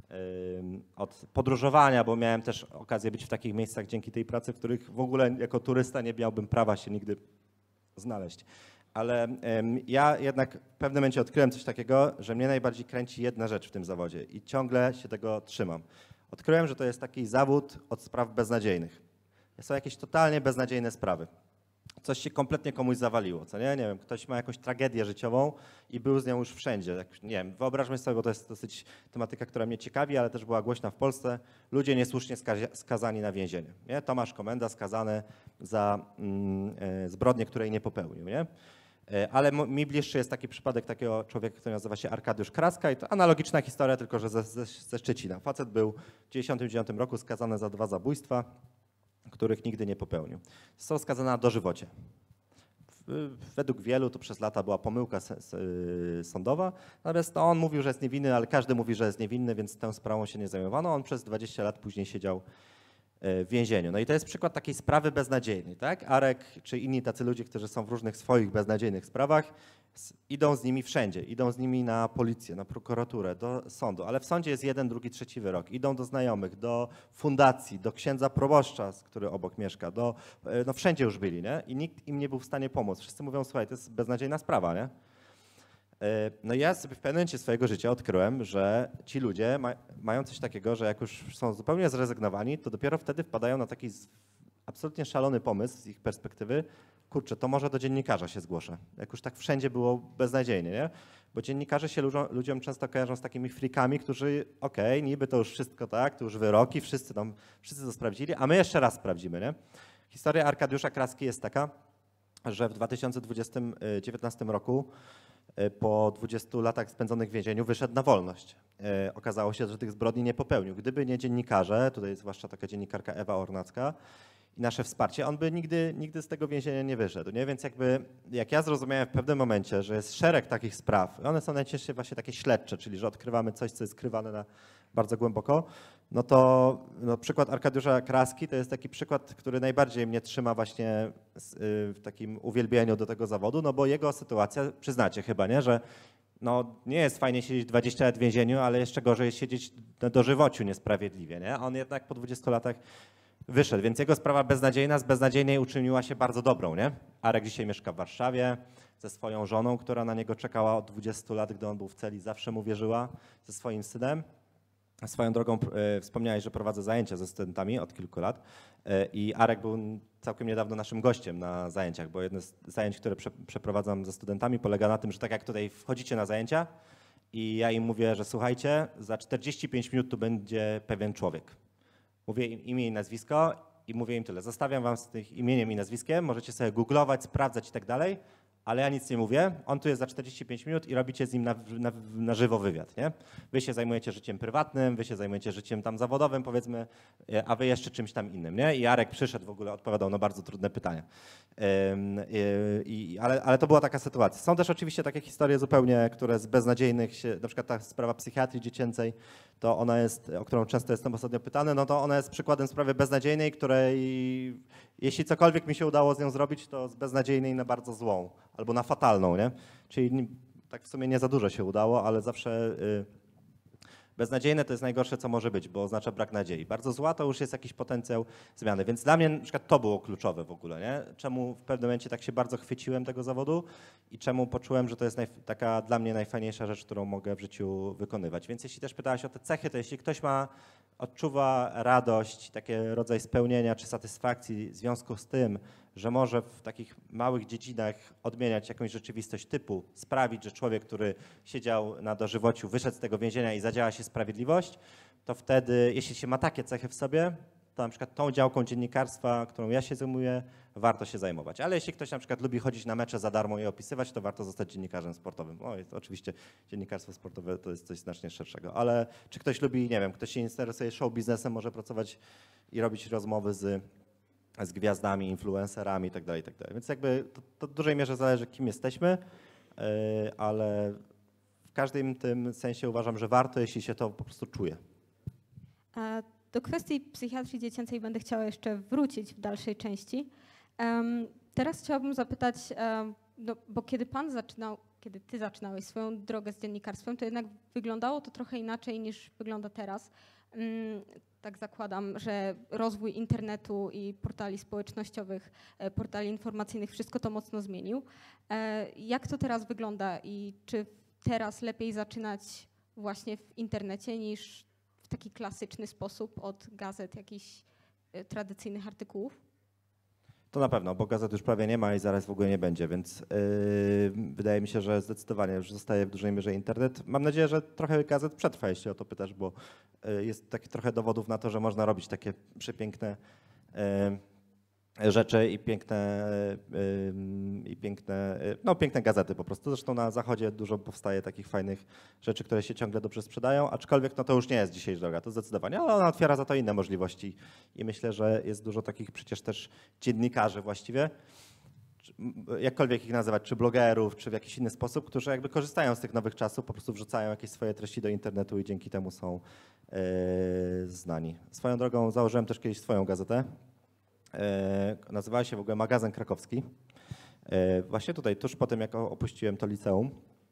od podróżowania, bo miałem też okazję być w takich miejscach dzięki tej pracy, w których w ogóle jako turysta nie miałbym prawa się nigdy znaleźć. Ale ja jednak w pewnym momencie odkryłem coś takiego, że mnie najbardziej kręci jedna rzecz w tym zawodzie i ciągle się tego trzymam. Odkryłem, że to jest taki zawód od spraw beznadziejnych. Są jakieś totalnie beznadziejne sprawy. Coś się kompletnie komuś zawaliło, co nie? Nie wiem, ktoś ma jakąś tragedię życiową i był z nią już wszędzie. Jak, nie wiem, wyobraźmy sobie, bo to jest dosyć tematyka, która mnie ciekawi, ale też była głośna w Polsce. Ludzie niesłusznie skazani na więzienie. Nie? Tomasz Komenda skazany za mm, zbrodnię, której nie popełnił. Nie? Ale mi bliższy jest taki przypadek takiego człowieka, który nazywa się Arkadiusz Kraska i to analogiczna historia, tylko że ze, ze, ze Szczecina. Facet był w tysiąc dziewięćset dziewięćdziesiątym dziewiątym roku skazany za dwa zabójstwa, których nigdy nie popełnił. Został skazany na dożywocie. Według wielu to przez lata była pomyłka sądowa, natomiast no, on mówił, że jest niewinny, ale każdy mówi, że jest niewinny, więc tą sprawą się nie zajmowano. On przez dwadzieścia lat później siedział w więzieniu. No i to jest przykład takiej sprawy beznadziejnej, tak? Arek czy inni tacy ludzie, którzy są w różnych swoich beznadziejnych sprawach, idą z nimi wszędzie. Idą z nimi na policję, na prokuraturę, do sądu, ale w sądzie jest jeden, drugi, trzeci wyrok. Idą do znajomych, do fundacji, do księdza proboszcza, który obok mieszka, do, no wszędzie już byli, nie? I nikt im nie był w stanie pomóc. Wszyscy mówią, słuchaj, to jest beznadziejna sprawa, nie? No ja sobie w pewnym momencie swojego życia odkryłem, że ci ludzie ma, mają coś takiego, że jak już są zupełnie zrezygnowani, to dopiero wtedy wpadają na taki absolutnie szalony pomysł z ich perspektywy, kurczę, to może do dziennikarza się zgłoszę. Jak już tak wszędzie było beznadziejnie, nie? Bo dziennikarze się ludziom, ludziom często kojarzą z takimi frikami, którzy okej, okay, niby to już wszystko tak, to już wyroki, wszyscy tam, wszyscy to sprawdzili, a my jeszcze raz sprawdzimy, nie? Historia Arkadiusza Kraski jest taka, że w dwa tysiące dziewiętnastym roku po dwudziestu latach spędzonych w więzieniu wyszedł na wolność. Okazało się, że tych zbrodni nie popełnił. Gdyby nie dziennikarze, tutaj zwłaszcza taka dziennikarka Ewa Ornacka i nasze wsparcie, on by nigdy, nigdy z tego więzienia nie wyszedł. Nie? Więc jakby, jak ja zrozumiałem w pewnym momencie, że jest szereg takich spraw, one są najczęściej właśnie takie śledcze, czyli że odkrywamy coś, co jest skrywane na bardzo głęboko, no to no, przykład Arkadiusza Kraski to jest taki przykład, który najbardziej mnie trzyma właśnie w takim uwielbieniu do tego zawodu, no bo jego sytuacja, przyznacie chyba, nie, że no, nie jest fajnie siedzieć dwadzieścia lat w więzieniu, ale jeszcze gorzej jest siedzieć na dożywociu niesprawiedliwie, nie? On jednak po dwudziestu latach wyszedł, więc jego sprawa beznadziejna z beznadziejnej uczyniła się bardzo dobrą, nie? Arek dzisiaj mieszka w Warszawie ze swoją żoną, która na niego czekała od dwudziestu lat, gdy on był w celi, zawsze mu wierzyła, ze swoim synem. Swoją drogą e, wspomniałeś, że prowadzę zajęcia ze studentami od kilku lat e, i Arek był całkiem niedawno naszym gościem na zajęciach, bo jedno z zajęć, które prze, przeprowadzam ze studentami, polega na tym, że tak jak tutaj wchodzicie na zajęcia i ja im mówię, że słuchajcie, za czterdzieści pięć minut tu będzie pewien człowiek. Mówię im imię i nazwisko i mówię im tyle. Zostawiam wam z tych imieniem i nazwiskiem, możecie sobie googlować, sprawdzać i tak dalej, ale ja nic nie mówię, on tu jest za czterdzieści pięć minut i robicie z nim na, na, na żywo wywiad, nie? Wy się zajmujecie życiem prywatnym, wy się zajmujecie życiem tam zawodowym, powiedzmy, a wy jeszcze czymś tam innym, nie? I Jarek przyszedł w ogóle, odpowiadał na bardzo trudne pytania. Yy, yy, ale, ale to była taka sytuacja. Są też oczywiście takie historie zupełnie, które z beznadziejnych się, na przykład ta sprawa psychiatrii dziecięcej, to ona jest, o którą często jestem ostatnio pytany, no to ona jest przykładem sprawy beznadziejnej, której jeśli cokolwiek mi się udało z nią zrobić, to z beznadziejnej na bardzo złą albo na fatalną, nie? Czyli tak w sumie nie za dużo się udało, ale zawsze y, beznadziejne to jest najgorsze, co może być, bo oznacza brak nadziei. Bardzo zła to już jest jakiś potencjał zmiany, więc dla mnie na przykład to było kluczowe w ogóle, nie? Czemu w pewnym momencie tak się bardzo chwyciłem tego zawodu i czemu poczułem, że to jest naj, taka dla mnie najfajniejsza rzecz, którą mogę w życiu wykonywać. Więc jeśli też pytałaś o te cechy, to jeśli ktoś ma, odczuwa radość, taki rodzaj spełnienia czy satysfakcji w związku z tym, że może w takich małych dziedzinach odmieniać jakąś rzeczywistość typu sprawić, że człowiek, który siedział na dożywociu, wyszedł z tego więzienia i zadziała się sprawiedliwość, to wtedy, jeśli się ma takie cechy w sobie, to na przykład tą działką dziennikarstwa, którą ja się zajmuję, warto się zajmować. Ale jeśli ktoś na przykład lubi chodzić na mecze za darmo i opisywać, to warto zostać dziennikarzem sportowym. O, jest, oczywiście dziennikarstwo sportowe to jest coś znacznie szerszego, ale czy ktoś lubi, nie wiem, ktoś się interesuje show biznesem, może pracować i robić rozmowy z, z gwiazdami, influencerami itd., itd. Więc jakby to, to w dużej mierze zależy, kim jesteśmy, yy, ale w każdym tym sensie uważam, że warto, jeśli się to po prostu czuje. A do kwestii psychiatrii dziecięcej będę chciała jeszcze wrócić w dalszej części. Um, teraz chciałabym zapytać, um, no, bo kiedy pan zaczynał, kiedy ty zaczynałeś swoją drogę z dziennikarstwem, to jednak wyglądało to trochę inaczej niż wygląda teraz. Um, tak zakładam, że rozwój internetu i portali społecznościowych, portali informacyjnych, wszystko to mocno zmienił. E, jak to teraz wygląda i czy teraz lepiej zaczynać właśnie w internecie niż w taki klasyczny sposób od gazet, jakichś y, tradycyjnych artykułów? To na pewno, bo gazet już prawie nie ma i zaraz w ogóle nie będzie, więc yy, wydaje mi się, że zdecydowanie już zostaje w dużej mierze internet. Mam nadzieję, że trochę gazet przetrwa, jeśli o to pytasz, bo yy, jest taki trochę dowodów na to, że można robić takie przepiękne yy, rzeczy i piękne, yy, i piękne, yy, no piękne gazety po prostu. Zresztą na zachodzie dużo powstaje takich fajnych rzeczy, które się ciągle dobrze sprzedają, aczkolwiek no to już nie jest dzisiejsza droga, to zdecydowanie, ale ona otwiera za to inne możliwości i myślę, że jest dużo takich przecież też dziennikarzy właściwie, jakkolwiek ich nazywać, czy blogerów, czy w jakiś inny sposób, którzy jakby korzystają z tych nowych czasów, po prostu wrzucają jakieś swoje treści do internetu i dzięki temu są yy, znani. Swoją drogą założyłem też kiedyś swoją gazetę. Nazywała się w ogóle Magazyn Krakowski. Właśnie tutaj, tuż po tym, jak opuściłem to liceum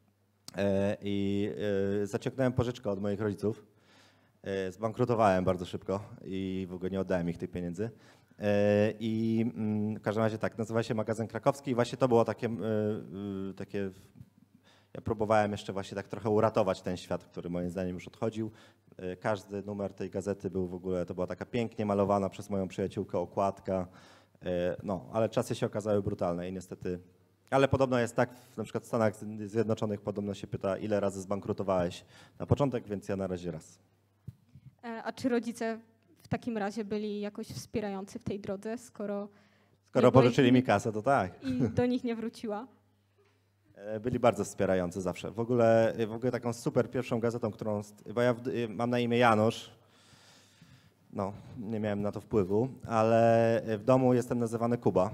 i zaciągnąłem pożyczkę od moich rodziców. Zbankrutowałem bardzo szybko i w ogóle nie oddałem ich tych pieniędzy. I w każdym razie tak, nazywa się Magazyn Krakowski i właśnie to było takie, takie ja próbowałem jeszcze właśnie tak trochę uratować ten świat, który moim zdaniem już odchodził. Każdy numer tej gazety był w ogóle, to była taka pięknie malowana przez moją przyjaciółkę okładka, no, ale czasy się okazały brutalne i niestety, ale podobno jest tak, na przykład w Stanach Zjednoczonych podobno się pyta, ile razy zbankrutowałeś na początek, więc ja na razie raz. A czy rodzice w takim razie byli jakoś wspierający w tej drodze, skoro... Skoro pożyczyli mi kasę, to tak. I do nich nie wróciła? Byli bardzo wspierający zawsze. W ogóle, w ogóle taką super pierwszą gazetą, którą, bo ja mam na imię Janusz, no nie miałem na to wpływu, ale w domu jestem nazywany Kuba,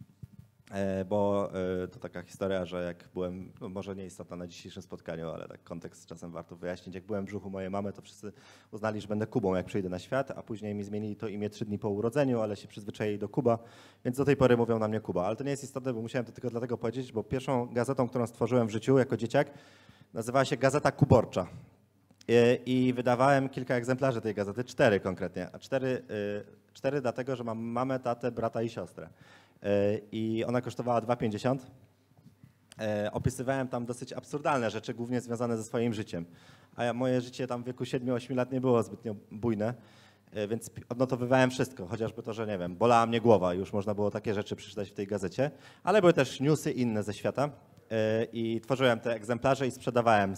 bo to taka historia, że jak byłem, no może nieistotna na dzisiejszym spotkaniu, ale tak kontekst czasem warto wyjaśnić, jak byłem w brzuchu mojej mamy, to wszyscy uznali, że będę Kubą, jak przyjdę na świat, a później mi zmienili to imię trzy dni po urodzeniu, ale się przyzwyczaili do Kuba, więc do tej pory mówią na mnie Kuba. Ale to nie jest istotne, bo musiałem to tylko dlatego powiedzieć, bo pierwszą gazetą, którą stworzyłem w życiu jako dzieciak, nazywała się Gazeta Kuborcza. I wydawałem kilka egzemplarzy tej gazety, cztery konkretnie, a cztery, cztery dlatego, że mam mamę, tatę, brata i siostrę. I ona kosztowała dwa pięćdziesiąt. Opisywałem tam dosyć absurdalne rzeczy, głównie związane ze swoim życiem. A ja, moje życie tam w wieku siedmiu ośmiu lat nie było zbytnio bujne, więc odnotowywałem wszystko, chociażby to, że nie wiem, bolała mnie głowa, już można było takie rzeczy przeczytać w tej gazecie, ale były też newsy inne ze świata i tworzyłem te egzemplarze i sprzedawałem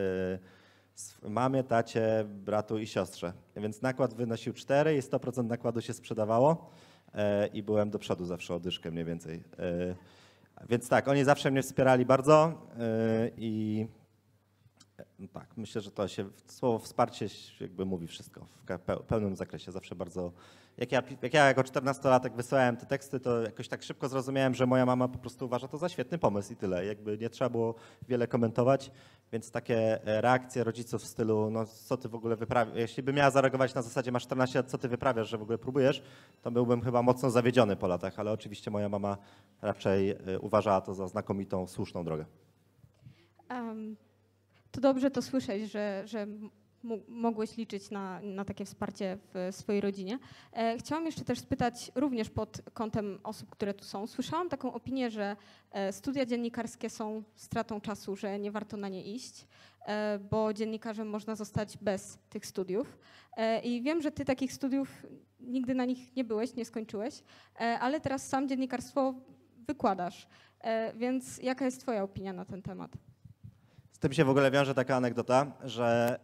mamie, tacie, bratu i siostrze. Więc nakład wynosił cztery i sto procent nakładu się sprzedawało. I byłem do przodu zawsze o dyszkę mniej więcej. Więc tak, oni zawsze mnie wspierali bardzo i no tak, myślę, że to się, słowo wsparcie jakby mówi wszystko w pełnym zakresie. Zawsze bardzo, jak ja, jak ja jako czternastolatek wysłałem te teksty, to jakoś tak szybko zrozumiałem, że moja mama po prostu uważa to za świetny pomysł i tyle. Jakby nie trzeba było wiele komentować, więc takie reakcje rodziców w stylu, no co ty w ogóle wyprawiasz, jeśli by miała zareagować na zasadzie masz czternaście lat, co ty wyprawiasz, że w ogóle próbujesz, to byłbym chyba mocno zawiedziony po latach, ale oczywiście moja mama raczej uważała to za znakomitą, słuszną drogę. Um. To dobrze to słyszeć, że, że mogłeś liczyć na, na takie wsparcie w swojej rodzinie. E, chciałam jeszcze też spytać, również pod kątem osób, które tu są. Słyszałam taką opinię, że e, studia dziennikarskie są stratą czasu, że nie warto na nie iść, e, bo dziennikarzem można zostać bez tych studiów. E, I wiem, że ty takich studiów nigdy na nich nie byłeś, nie skończyłeś, e, ale teraz sam dziennikarstwo wykładasz. E, więc jaka jest twoja opinia na ten temat? Z tym się w ogóle wiąże taka anegdota, że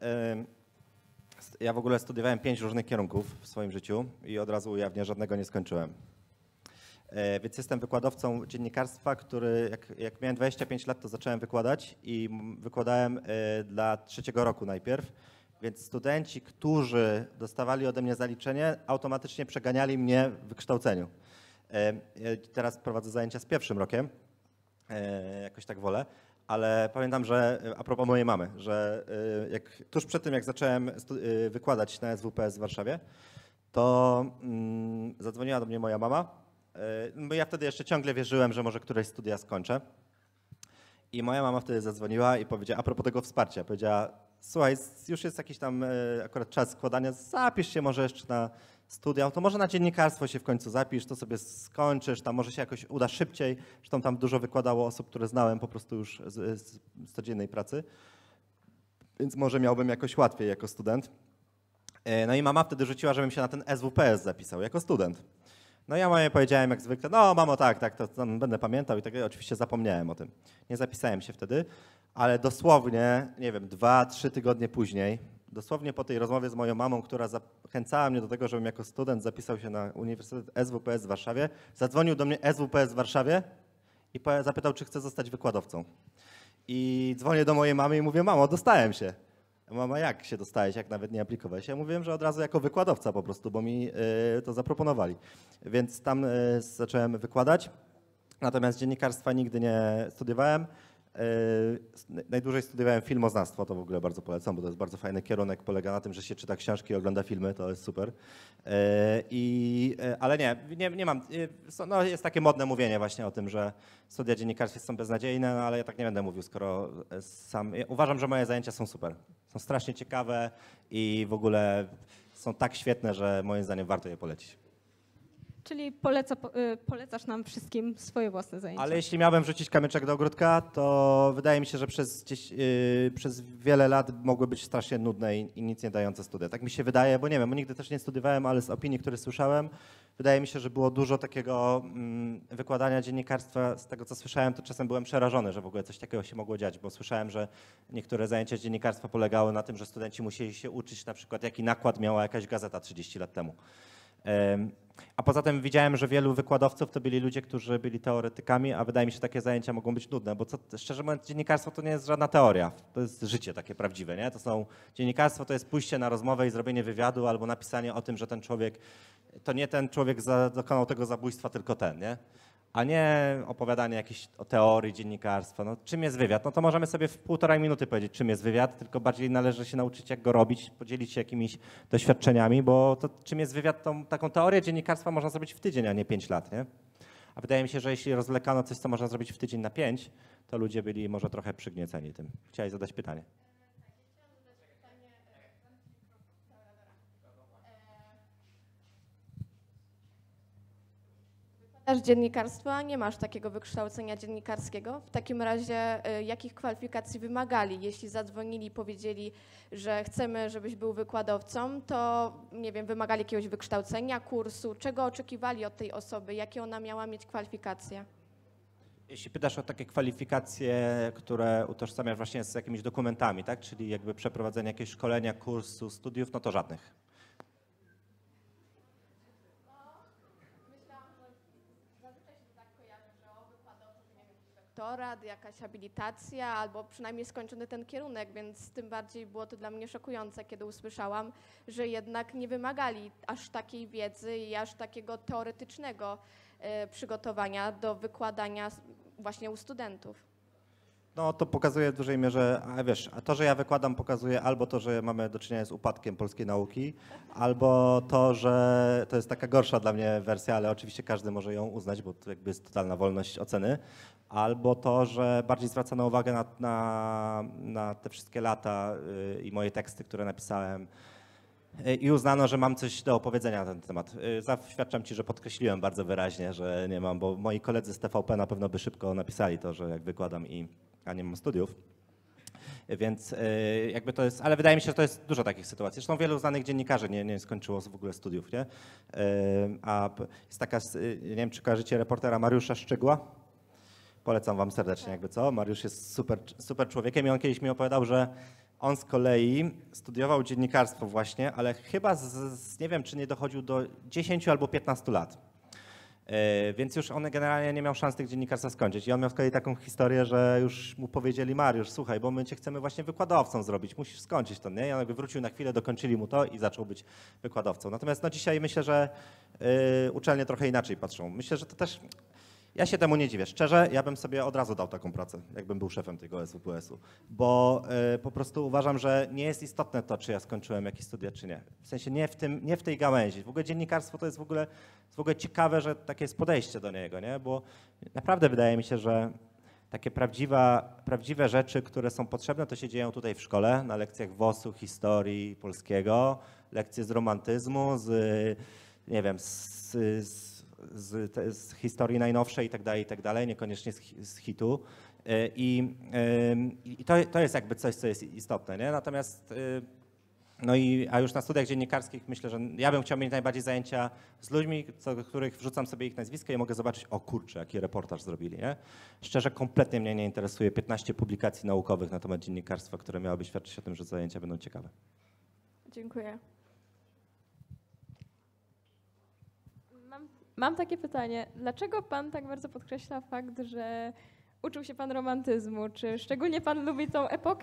y, ja w ogóle studiowałem pięć różnych kierunków w swoim życiu i od razu ujawnię, żadnego nie skończyłem. E, Więc jestem wykładowcą dziennikarstwa, który jak, jak miałem dwadzieścia pięć lat, to zacząłem wykładać i m- wykładałem e, dla trzeciego roku najpierw. Więc studenci, którzy dostawali ode mnie zaliczenie, automatycznie przeganiali mnie w wykształceniu. E, ja Teraz prowadzę zajęcia z pierwszym rokiem, e, jakoś tak wolę, ale pamiętam, że e, a propos mojej mamy, że e, jak, tuż przed tym, jak zacząłem stu- e, wykładać na S W P S w Warszawie, to mm, zadzwoniła do mnie moja mama. E, bo ja wtedy jeszcze ciągle wierzyłem, że może któreś studia skończę. I moja mama wtedy zadzwoniła i powiedziała, a propos tego wsparcia, powiedziała: słuchaj, już jest jakiś tam e, akurat czas składania, zapisz się może jeszcze na studia, to może na dziennikarstwo się w końcu zapisz, to sobie skończysz, tam może się jakoś uda szybciej. Zresztą tam dużo wykładało osób, które znałem po prostu już z, z, z codziennej pracy, więc może miałbym jakoś łatwiej jako student. E, No i mama wtedy rzuciła, żebym się na ten S W P S zapisał jako student. No ja mamie powiedziałem jak zwykle, no mamo tak, tak, to tam będę pamiętał i tak dalej. Oczywiście zapomniałem o tym. Nie zapisałem się wtedy, ale dosłownie, nie wiem, dwa, trzy tygodnie później, dosłownie po tej rozmowie z moją mamą, która zachęcała mnie do tego, żebym jako student zapisał się na Uniwersytet S W P S w Warszawie, zadzwonił do mnie S W P S w Warszawie i po- zapytał, czy chcę zostać wykładowcą. I dzwonię do mojej mamy i mówię: mamo, dostałem się. Mama, jak się dostałeś, jak nawet nie aplikowałeś? Ja mówiłem, że od razu jako wykładowca po prostu, bo mi y, to zaproponowali. Więc tam y, zacząłem wykładać, natomiast dziennikarstwa nigdy nie studiowałem. Y, najdłużej studiowałem filmoznawstwo, to w ogóle bardzo polecam, bo to jest bardzo fajny kierunek, polega na tym, że się czyta książki i ogląda filmy, to jest super. Y, i, y, ale nie, nie, nie mam, y, so- no jest takie modne mówienie właśnie o tym, że studia dziennikarstwa są beznadziejne, no ale ja tak nie będę mówił, skoro y, sam, ja uważam, że moje zajęcia są super. Są strasznie ciekawe i w ogóle są tak świetne, że moim zdaniem warto je polecić. Czyli poleca, po- y, polecasz nam wszystkim swoje własne zajęcia. Ale jeśli miałbym rzucić kamyczek do ogródka, to wydaje mi się, że przez, gdzieś, yy, przez wiele lat mogły być strasznie nudne i, i nic nie dające studia. Tak mi się wydaje, bo nie wiem, bo nigdy też nie studiowałem, ale z opinii, które słyszałem, wydaje mi się, że było dużo takiego mm, wykładania dziennikarstwa. Z tego, co słyszałem, to czasem byłem przerażony, że w ogóle coś takiego się mogło dziać, bo słyszałem, że niektóre zajęcia z dziennikarstwa polegały na tym, że studenci musieli się uczyć na przykład, jaki nakład miała jakaś gazeta trzydzieści lat temu. Ym, A poza tym widziałem, że wielu wykładowców to byli ludzie, którzy byli teoretykami, a wydaje mi się, że takie zajęcia mogą być nudne, bo co, szczerze mówiąc, dziennikarstwo to nie jest żadna teoria, to jest życie takie prawdziwe, nie? To są, dziennikarstwo to jest pójście na rozmowę i zrobienie wywiadu albo napisanie o tym, że ten człowiek, to nie ten człowiek za, dokonał tego zabójstwa, tylko ten, nie? A nie opowiadanie jakiejś o teorii dziennikarstwa. No, czym jest wywiad? No to możemy sobie w półtorej minuty powiedzieć, czym jest wywiad, tylko bardziej należy się nauczyć, jak go robić, podzielić się jakimiś doświadczeniami, bo to czym jest wywiad, tą taką teorię dziennikarstwa można zrobić w tydzień, a nie pięć lat, nie? A wydaje mi się, że jeśli rozwlekano coś, co można zrobić w tydzień na pięć, to ludzie byli może trochę przygnieceni tym. Chciałeś zadać pytanie? Też dziennikarstwa, nie masz takiego wykształcenia dziennikarskiego. W takim razie y, jakich kwalifikacji wymagali? Jeśli zadzwonili i powiedzieli, że chcemy, żebyś był wykładowcą, to nie wiem, wymagali jakiegoś wykształcenia, kursu, czego oczekiwali od tej osoby, jakie ona miała mieć kwalifikacje? Jeśli pytasz o takie kwalifikacje, które utożsamiasz właśnie z jakimiś dokumentami, tak? Czyli jakby przeprowadzenie jakiegoś szkolenia, kursu, studiów, no to żadnych. Doktorat, jakaś habilitacja albo przynajmniej skończony ten kierunek, więc tym bardziej było to dla mnie szokujące, kiedy usłyszałam, że jednak nie wymagali aż takiej wiedzy i aż takiego teoretycznego e, przygotowania do wykładania s- właśnie u studentów. No to pokazuje w dużej mierze, a wiesz, a to, że ja wykładam, pokazuje albo to, że mamy do czynienia z upadkiem polskiej nauki, albo to, że to jest taka gorsza dla mnie wersja, ale oczywiście każdy może ją uznać, bo to jakby jest totalna wolność oceny, albo to, że bardziej zwracano uwagę na, na, na te wszystkie lata y, i moje teksty, które napisałem, y, i uznano, że mam coś do opowiedzenia na ten temat. Y, Zaświadczam ci, że podkreśliłem bardzo wyraźnie, że nie mam, bo moi koledzy z T V P na pewno by szybko napisali to, że jak wykładam i a nie mam studiów. Więc y, jakby to jest, ale wydaje mi się, że to jest dużo takich sytuacji. Zresztą wielu znanych dziennikarzy nie, nie skończyło w ogóle studiów, nie? Y, A p- jest taka, s- y, nie wiem, czy kojarzycie reportera Mariusza Szczygła? Polecam wam serdecznie, jakby co. Mariusz jest super, super człowiekiem i on kiedyś mi opowiadał, że on z kolei studiował dziennikarstwo właśnie, ale chyba z, z nie wiem, czy nie dochodził do dziesięciu albo piętnastu lat. Więc już on generalnie nie miał szans tych dziennikarstwa skończyć. I on miał z kolei taką historię, że już mu powiedzieli: Mariusz, słuchaj, bo my cię chcemy właśnie wykładowcą zrobić, musisz skończyć to, nie? I on jakby wrócił na chwilę, dokończyli mu to i zaczął być wykładowcą. Natomiast no dzisiaj myślę, że y, uczelnie trochę inaczej patrzą. Myślę, że to też... Ja się temu nie dziwię. Szczerze, ja bym sobie od razu dał taką pracę, jakbym był szefem tego S W P S u, bo y, po prostu uważam, że nie jest istotne to, czy ja skończyłem jakieś studia, czy nie. W sensie nie w, tym, nie w tej gałęzi. W ogóle dziennikarstwo to jest w ogóle, jest w ogóle ciekawe, że takie jest podejście do niego, nie? Bo naprawdę wydaje mi się, że takie prawdziwa, prawdziwe rzeczy, które są potrzebne, to się dzieją tutaj w szkole, na lekcjach W O S u, historii polskiego, lekcje z romantyzmu, z, nie wiem, z, z Z, te, z historii najnowszej i tak dalej, i tak dalej, niekoniecznie z, z hitu. I, i to, to jest jakby coś, co jest istotne, nie? Natomiast, no i, a już na studiach dziennikarskich myślę, że ja bym chciał mieć najbardziej zajęcia z ludźmi, co do których wrzucam sobie ich nazwiska i mogę zobaczyć, o kurczę, jaki reportaż zrobili, nie? Szczerze, kompletnie mnie nie interesuje piętnaście publikacji naukowych na temat dziennikarstwa, które miałyby świadczyć o tym, że zajęcia będą ciekawe. Dziękuję. Mam takie pytanie. Dlaczego pan tak bardzo podkreśla fakt, że uczył się pan romantyzmu? Czy szczególnie pan lubi tą epokę?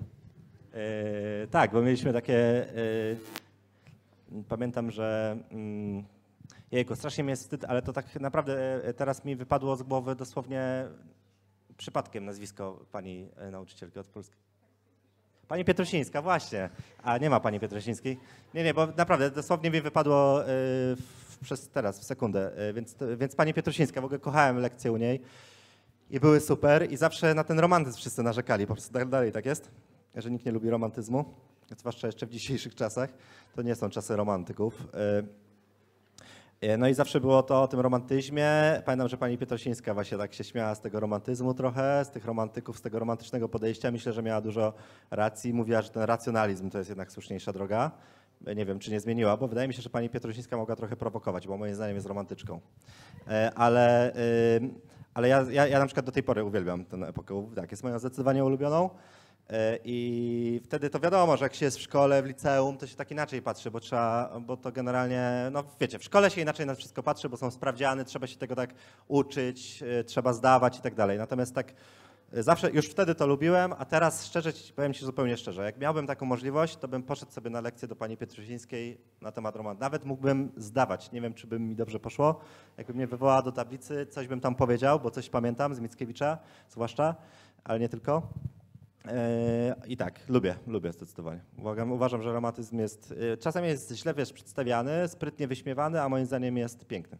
E, tak, bo mieliśmy takie... E, pamiętam, że... Mm, jejku, strasznie mi jest wstyd, ale to tak naprawdę teraz mi wypadło z głowy dosłownie przypadkiem nazwisko pani nauczycielki od Polski. Pani Pietrosińska, właśnie. A nie ma pani Pietrosińskiej? Nie, nie, bo naprawdę dosłownie mi wypadło... E, przez teraz, w sekundę, więc, więc pani Pietrosińska, w ogóle kochałem lekcje u niej i były super i zawsze na ten romantyzm wszyscy narzekali, po prostu tak dalej tak jest, że nikt nie lubi romantyzmu, zwłaszcza jeszcze w dzisiejszych czasach, to nie są czasy romantyków. No i zawsze było to o tym romantyzmie. Pamiętam, że pani Pietrosińska właśnie tak się śmiała z tego romantyzmu trochę, z tych romantyków, z tego romantycznego podejścia. Myślę, że miała dużo racji. Mówiła, że ten racjonalizm to jest jednak słuszniejsza droga. Nie wiem, czy nie zmieniła, bo wydaje mi się, że pani Pietrosińska mogła trochę prowokować, bo moim zdaniem jest romantyczką. Ale, ale ja, ja, ja na przykład do tej pory uwielbiam tę epokę. Tak, jest moją zdecydowanie ulubioną. I wtedy to wiadomo, że jak się jest w szkole, w liceum, to się tak inaczej patrzy, bo trzeba, bo to generalnie, no wiecie, w szkole się inaczej na wszystko patrzy, bo są sprawdziany, trzeba się tego tak uczyć, trzeba zdawać i tak dalej. Natomiast tak zawsze, już wtedy to lubiłem, a teraz szczerze, powiem ci zupełnie szczerze, jak miałbym taką możliwość, to bym poszedł sobie na lekcję do pani Pietrosińskiej na temat romantyzmu. Nawet mógłbym zdawać, nie wiem, czy by mi dobrze poszło. Jakby mnie wywołała do tablicy, coś bym tam powiedział, bo coś pamiętam z Mickiewicza zwłaszcza, ale nie tylko. I tak, lubię, lubię zdecydowanie. Uważam, uważam, że romantyzm jest, czasem jest źle, wiesz, przedstawiany, sprytnie wyśmiewany, a moim zdaniem jest piękny.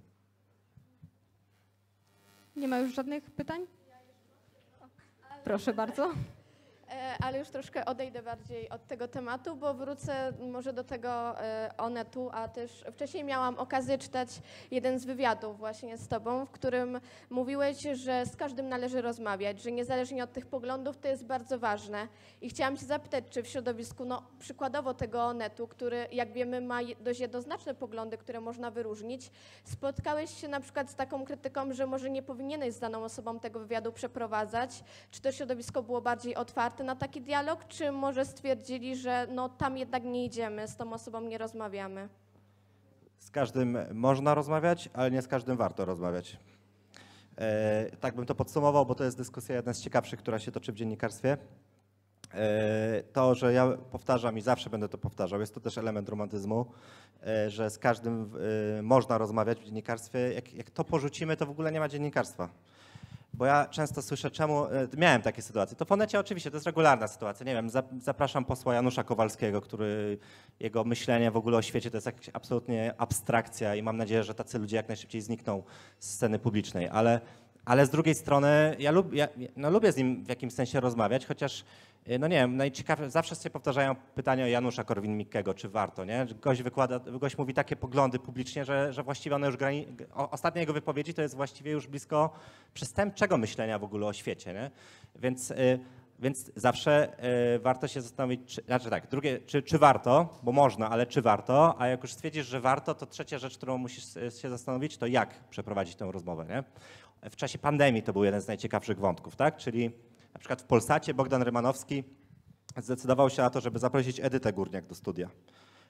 Nie ma już żadnych pytań? Proszę bardzo. Ale już troszkę odejdę bardziej od tego tematu, bo wrócę może do tego Onetu, a też wcześniej miałam okazję czytać jeden z wywiadów właśnie z tobą, w którym mówiłeś, że z każdym należy rozmawiać, że niezależnie od tych poglądów to jest bardzo ważne. I chciałam cię zapytać, czy w środowisku, no przykładowo tego Onetu, który jak wiemy ma dość jednoznaczne poglądy, które można wyróżnić, spotkałeś się na przykład z taką krytyką, że może nie powinieneś z daną osobą tego wywiadu przeprowadzać? Czy to środowisko było bardziej otwarte na taki dialog, czy może stwierdzili, że no tam jednak nie idziemy, z tą osobą nie rozmawiamy? Z każdym można rozmawiać, ale nie z każdym warto rozmawiać. E, tak bym to podsumował, bo to jest dyskusja jedna z ciekawszych, która się toczy w dziennikarstwie. E, to, że ja powtarzam i zawsze będę to powtarzał, jest to też element romantyzmu, e, że z każdym e, można rozmawiać w dziennikarstwie. Jak, jak to porzucimy, to w ogóle nie ma dziennikarstwa. Bo ja często słyszę, czemu, miałem takie sytuacje. To w Onecie oczywiście, to jest regularna sytuacja. Nie wiem, zapraszam posła Janusza Kowalskiego, który, jego myślenie w ogóle o świecie to jest jakaś absolutnie abstrakcja i mam nadzieję, że tacy ludzie jak najszybciej znikną z sceny publicznej. Ale, ale z drugiej strony ja, lub, ja no, lubię z nim w jakimś sensie rozmawiać, chociaż no nie wiem, najciekawe, zawsze sobie powtarzają pytania o Janusza Korwin-Mikkego, czy warto, nie? Gość wykłada, gość mówi takie poglądy publicznie, że, że właściwie one już grani... Ostatnie jego wypowiedzi to jest właściwie już blisko przestępczego myślenia w ogóle o świecie, nie? Więc, y, więc zawsze y, warto się zastanowić, czy, znaczy tak, drugie, czy, czy warto, bo można, ale czy warto, a jak już stwierdzisz, że warto, to trzecia rzecz, którą musisz się zastanowić, to jak przeprowadzić tę rozmowę, nie? W czasie pandemii to był jeden z najciekawszych wątków, tak? Czyli na przykład w Polsacie Bogdan Rymanowski zdecydował się na to, żeby zaprosić Edytę Górniak do studia.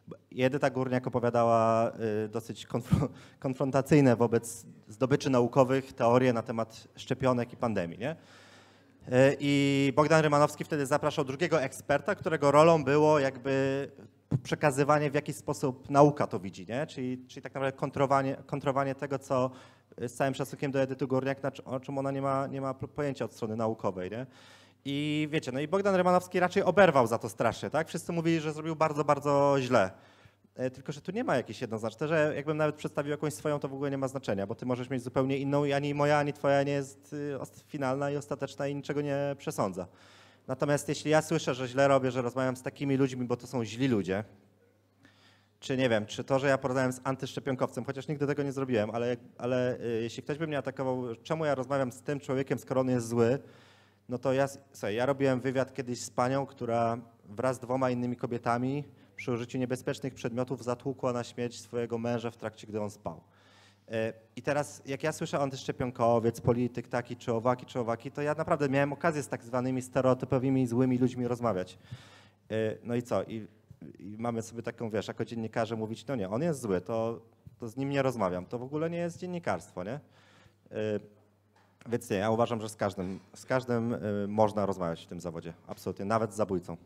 I Edyta Górniak opowiadała y, dosyć konfr- konfrontacyjne wobec zdobyczy naukowych teorie na temat szczepionek i pandemii, nie? I Bogdan Rymanowski wtedy zapraszał drugiego eksperta, którego rolą było jakby przekazywanie, w jaki sposób nauka to widzi, nie? Czyli, czyli tak naprawdę kontrowanie, kontrowanie tego, co z całym szacunkiem do Edyty Górniak, o czym ona nie ma, nie ma pojęcia od strony naukowej, nie? I wiecie, no i Bogdan Rymanowski raczej oberwał za to strasznie, tak? Wszyscy mówili, że zrobił bardzo, bardzo źle. Tylko że tu nie ma jakiejś jednoznacznej, że jakbym nawet przedstawił jakąś swoją, to w ogóle nie ma znaczenia, bo ty możesz mieć zupełnie inną i ani moja, ani twoja nie jest finalna i ostateczna i niczego nie przesądza. Natomiast jeśli ja słyszę, że źle robię, że rozmawiam z takimi ludźmi, bo to są źli ludzie, czy nie wiem, czy to, że ja porozmawiam z antyszczepionkowcem, chociaż nigdy tego nie zrobiłem, ale, ale jeśli ktoś by mnie atakował, czemu ja rozmawiam z tym człowiekiem, skoro on jest zły, no to ja, słuchaj, ja robiłem wywiad kiedyś z panią, która wraz z dwoma innymi kobietami przy użyciu niebezpiecznych przedmiotów zatłukła na śmierć swojego męża w trakcie, gdy on spał. I teraz, jak ja słyszę antyszczepionkowiec, polityk taki, czy owaki, czy owaki, to ja naprawdę miałem okazję z tak zwanymi stereotypowymi, złymi ludźmi rozmawiać. No i co? I, i mamy sobie taką, wiesz, jako dziennikarze mówić, no nie, on jest zły, to, to z nim nie rozmawiam. To w ogóle nie jest dziennikarstwo, nie? Więc nie, ja uważam, że z każdym, z każdym można rozmawiać w tym zawodzie, absolutnie, nawet z zabójcą.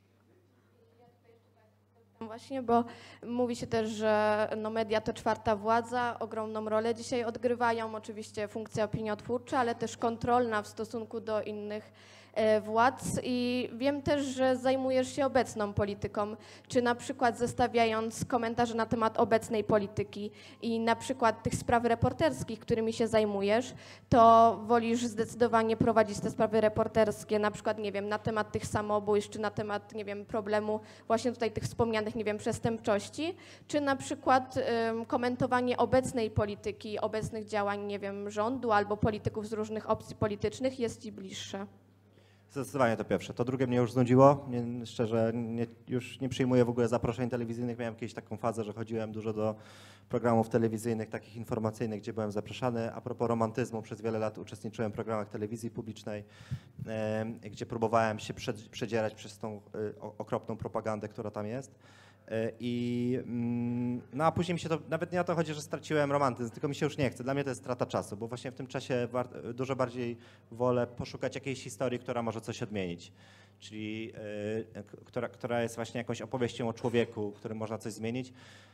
Właśnie, bo mówi się też, że no media to czwarta władza, ogromną rolę dzisiaj odgrywają, oczywiście funkcja opiniotwórcza, ale też kontrolna w stosunku do innych władz i wiem też, że zajmujesz się obecną polityką, czy na przykład zestawiając komentarze na temat obecnej polityki i na przykład tych spraw reporterskich, którymi się zajmujesz, to wolisz zdecydowanie prowadzić te sprawy reporterskie, na przykład, nie wiem, na temat tych samobójstw, czy na temat, nie wiem, problemu właśnie tutaj tych wspomnianych, nie wiem, przestępczości, czy na przykład um, komentowanie obecnej polityki, obecnych działań, nie wiem, rządu albo polityków z różnych opcji politycznych jest ci bliższe? Zdecydowanie to pierwsze. To drugie mnie już znudziło. Nie, szczerze, nie, już nie przyjmuję w ogóle zaproszeń telewizyjnych. Miałem kiedyś taką fazę, że chodziłem dużo do programów telewizyjnych, takich informacyjnych, gdzie byłem zapraszany. A propos romantyzmu, przez wiele lat uczestniczyłem w programach telewizji publicznej, e, gdzie próbowałem się przed, przedzierać przez tą e, okropną propagandę, która tam jest. I, no a później mi się to, nawet nie o to chodzi, że straciłem romantyzm, tylko mi się już nie chce. Dla mnie to jest strata czasu, bo właśnie w tym czasie dużo bardziej wolę poszukać jakiejś historii, która może coś odmienić. Czyli y, która, która jest właśnie jakąś opowieścią o człowieku, którym można coś zmienić.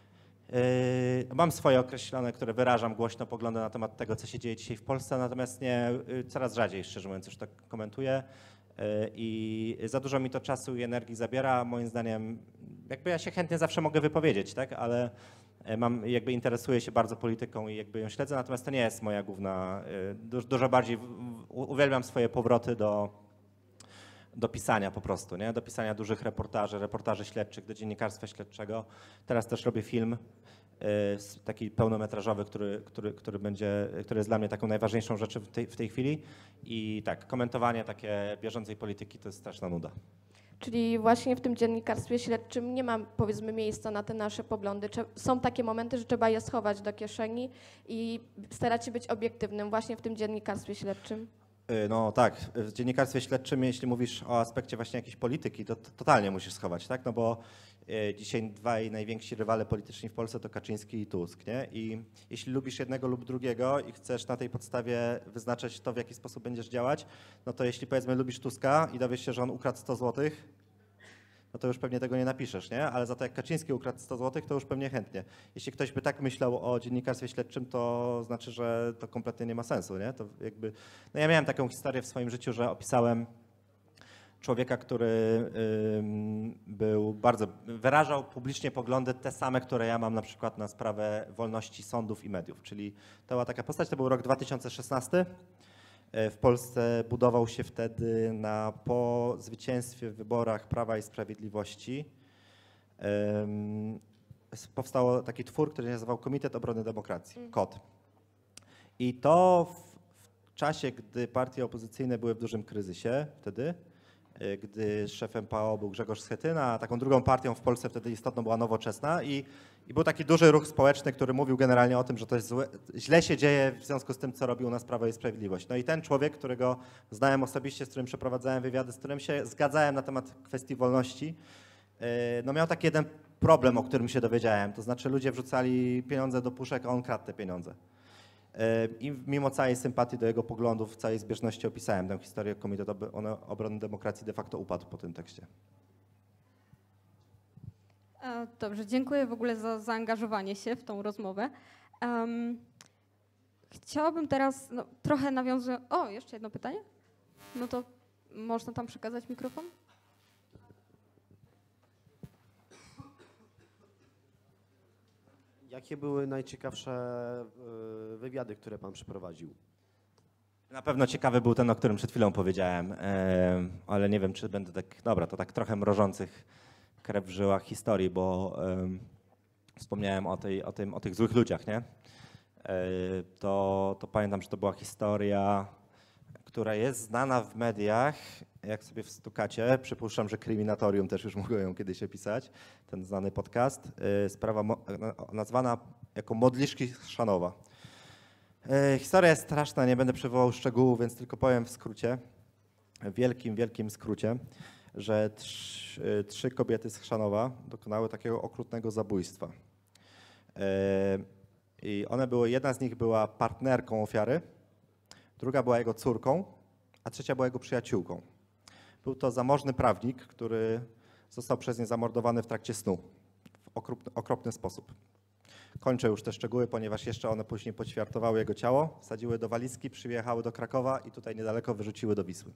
Y, mam swoje określone, które wyrażam głośno poglądy na temat tego, co się dzieje dzisiaj w Polsce, natomiast nie, y, coraz rzadziej, szczerze mówiąc, już tak komentuję. I za dużo mi to czasu i energii zabiera. Moim zdaniem, jakby ja się chętnie zawsze mogę wypowiedzieć, tak, ale mam, jakby interesuję się bardzo polityką i jakby ją śledzę, natomiast to nie jest moja główna, dużo, dużo bardziej uwielbiam swoje powroty do, do pisania po prostu, nie? Do pisania dużych reportaży, reportaży śledczych, do dziennikarstwa śledczego. Teraz też robię film taki pełnometrażowy, który, który, który, będzie, który jest dla mnie taką najważniejszą rzeczą w tej, w tej chwili. I tak, komentowanie takie bieżącej polityki to jest straszna nuda. Czyli właśnie w tym dziennikarstwie śledczym nie ma, powiedzmy, miejsca na te nasze poglądy. Są takie momenty, że trzeba je schować do kieszeni i starać się być obiektywnym właśnie w tym dziennikarstwie śledczym. No tak, w dziennikarstwie śledczym, jeśli mówisz o aspekcie właśnie jakiejś polityki, to, to totalnie musisz schować, tak? No bo dzisiaj dwaj najwięksi rywale polityczni w Polsce to Kaczyński i Tusk, nie? I jeśli lubisz jednego lub drugiego i chcesz na tej podstawie wyznaczać to, w jaki sposób będziesz działać, no to jeśli powiedzmy lubisz Tuska i dowiesz się, że on ukradł sto złotych, no to już pewnie tego nie napiszesz, nie? Ale za to jak Kaczyński ukradł sto złotych, to już pewnie chętnie. Jeśli ktoś by tak myślał o dziennikarstwie śledczym, to znaczy, że to kompletnie nie ma sensu, nie? To jakby... No ja miałem taką historię w swoim życiu, że opisałem człowieka, który ym, był bardzo, wyrażał publicznie poglądy te same, które ja mam na przykład na sprawę wolności sądów i mediów. Czyli to była taka postać, to był rok dwa tysiące szesnasty. W Polsce budował się wtedy na, po zwycięstwie w wyborach Prawa i Sprawiedliwości. Um, powstał taki twór, który się nazywał Komitet Obrony Demokracji, KOD. I to w, w czasie, gdy partie opozycyjne były w dużym kryzysie wtedy, gdy szefem P O był Grzegorz Schetyna, a taką drugą partią w Polsce wtedy istotną była Nowoczesna i, i był taki duży ruch społeczny, który mówił generalnie o tym, że to jest złe, źle się dzieje w związku z tym, co robił nas Prawo i Sprawiedliwość. No i ten człowiek, którego znałem osobiście, z którym przeprowadzałem wywiady, z którym się zgadzałem na temat kwestii wolności, no miał taki jeden problem, o którym się dowiedziałem. To znaczy ludzie wrzucali pieniądze do puszek, a on kradł te pieniądze. I mimo całej sympatii do jego poglądów, całej zbieżności opisałem tę historię. Komitet Obrony Demokracji de facto upadł po tym tekście. Dobrze, dziękuję w ogóle za zaangażowanie się w tą rozmowę. Um, chciałabym teraz no, trochę nawiązując... O, jeszcze jedno pytanie? No to można tam przekazać mikrofon? Jakie były najciekawsze wywiady, które pan przeprowadził? Na pewno ciekawy był ten, o którym przed chwilą powiedziałem, ale nie wiem, czy będę tak... Dobra, to tak trochę mrożących krew w żyłach historii, bo wspomniałem o, tej, o, tym, o tych złych ludziach, nie? To, to pamiętam, że to była historia, która jest znana w mediach, jak sobie wstukacie, przypuszczam, że Kryminatorium też już mogło ją kiedyś opisać, ten znany podcast, sprawa nazwana jako Modliszki z Chrzanowa. Historia jest straszna, nie będę przywołał szczegółów, więc tylko powiem w skrócie, w wielkim, wielkim skrócie, że trzy, trzy kobiety z Chrzanowa dokonały takiego okrutnego zabójstwa. I one były, jedna z nich była partnerką ofiary, druga była jego córką, a trzecia była jego przyjaciółką. Był to zamożny prawnik, który został przez nie zamordowany w trakcie snu w okropny, okropny sposób. Kończę już te szczegóły, ponieważ jeszcze one później poćwiartowały jego ciało, wsadziły do walizki, przyjechały do Krakowa i tutaj niedaleko wyrzuciły do Wisły.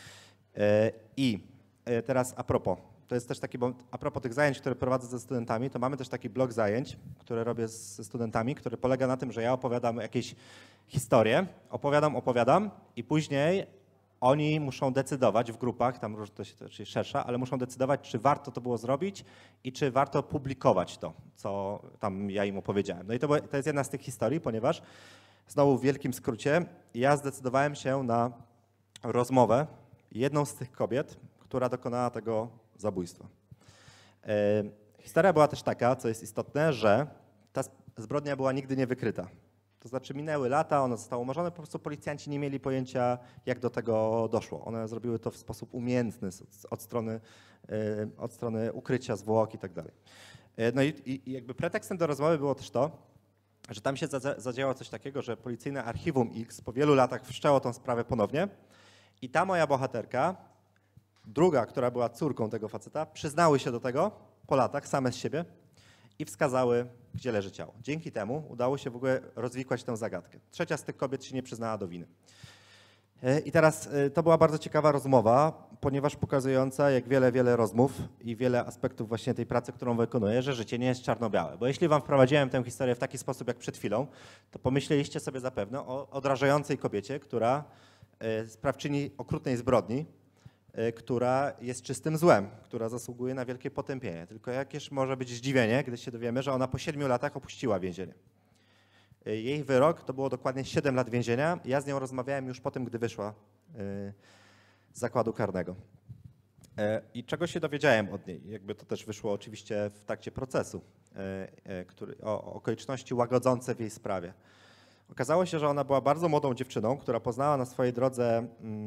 I teraz a propos, to jest też taki, bo a propos tych zajęć, które prowadzę ze studentami, to mamy też taki blok zajęć, które robię ze studentami, który polega na tym, że ja opowiadam jakieś historie, opowiadam, opowiadam i później oni muszą decydować w grupach, tam to się to szersza, ale muszą decydować, czy warto to było zrobić i czy warto publikować to, co tam ja im opowiedziałem. No i to, było, to jest jedna z tych historii, ponieważ znowu w wielkim skrócie ja zdecydowałem się na rozmowę jedną z tych kobiet, która dokonała tego zabójstwa. E, historia była też taka, co jest istotne, że ta zbrodnia była nigdy nie wykryta. To znaczy minęły lata, ono zostało umorzone, po prostu policjanci nie mieli pojęcia, jak do tego doszło. One zrobiły to w sposób umiejętny od strony, od strony ukrycia zwłok i tak dalej. No i, i jakby pretekstem do rozmowy było też to, że tam się zadziało coś takiego, że policyjne Archiwum X po wielu latach wszczęło tą sprawę ponownie i ta moja bohaterka, druga, która była córką tego faceta, przyznały się do tego po latach same z siebie i wskazały, gdzie leży ciało. Dzięki temu udało się w ogóle rozwikłać tę zagadkę. Trzecia z tych kobiet się nie przyznała do winy. I teraz to była bardzo ciekawa rozmowa, ponieważ pokazująca, jak wiele, wiele rozmów i wiele aspektów właśnie tej pracy, którą wykonuję, że życie nie jest czarno-białe. Bo jeśli wam wprowadziłem tę historię w taki sposób, jak przed chwilą, to pomyśleliście sobie zapewne o odrażającej kobiecie, która sprawczyni okrutnej zbrodni, która jest czystym złem, która zasługuje na wielkie potępienie. Tylko jakież może być zdziwienie, gdy się dowiemy, że ona po siedmiu latach opuściła więzienie. Jej wyrok to było dokładnie siedem lat więzienia. Ja z nią rozmawiałem już po tym, gdy wyszła z zakładu karnego. I czego się dowiedziałem od niej? Jakby to też wyszło oczywiście w trakcie procesu, który, o okoliczności łagodzące w jej sprawie. Okazało się, że ona była bardzo młodą dziewczyną, która poznała na swojej drodze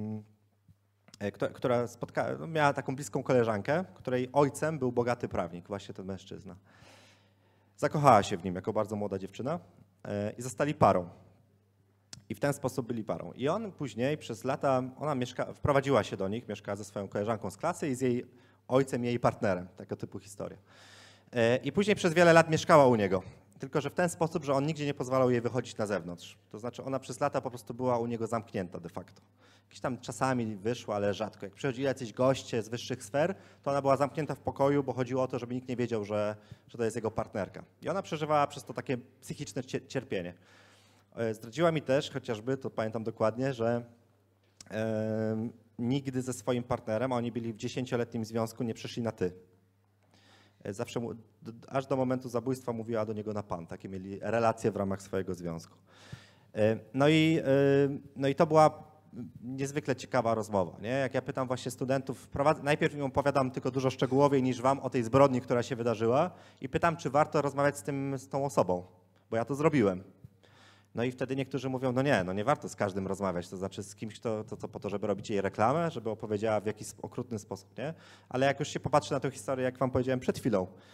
która spotka, miała taką bliską koleżankę, której ojcem był bogaty prawnik, właśnie ten mężczyzna. Zakochała się w nim jako bardzo młoda dziewczyna i zostali parą. I w ten sposób byli parą. I on później przez lata, ona mieszka, wprowadziła się do nich, mieszkała ze swoją koleżanką z klasy i z jej ojcem i jej partnerem, tego typu historia. I później przez wiele lat mieszkała u niego. Tylko że w ten sposób, że on nigdzie nie pozwalał jej wychodzić na zewnątrz. To znaczy ona przez lata po prostu była u niego zamknięta de facto. Jakieś tam czasami wyszła, ale rzadko. Jak przychodzili jacyś goście z wyższych sfer, to ona była zamknięta w pokoju, bo chodziło o to, żeby nikt nie wiedział, że, że to jest jego partnerka. I ona przeżywała przez to takie psychiczne cierpienie. Zdradziła mi też chociażby, to pamiętam dokładnie, że e, nigdy ze swoim partnerem, a oni byli w dziesięcioletnim związku, nie przeszli na ty. Zawsze, aż do momentu zabójstwa mówiła do niego na pan. Takie mieli relacje w ramach swojego związku. No i, no i to była niezwykle ciekawa rozmowa. Nie? Jak ja pytam właśnie studentów, najpierw im opowiadam tylko dużo szczegółowiej niż wam o tej zbrodni, która się wydarzyła i pytam, czy warto rozmawiać z, tym, z tą osobą, bo ja to zrobiłem. No i wtedy niektórzy mówią, no nie, no nie warto z każdym rozmawiać, to znaczy z kimś, kto to, to po to, żeby robić jej reklamę, żeby opowiedziała w jakiś okrutny sposób, nie? Ale jak już się popatrzy na tę historię, jak wam powiedziałem przed chwilą,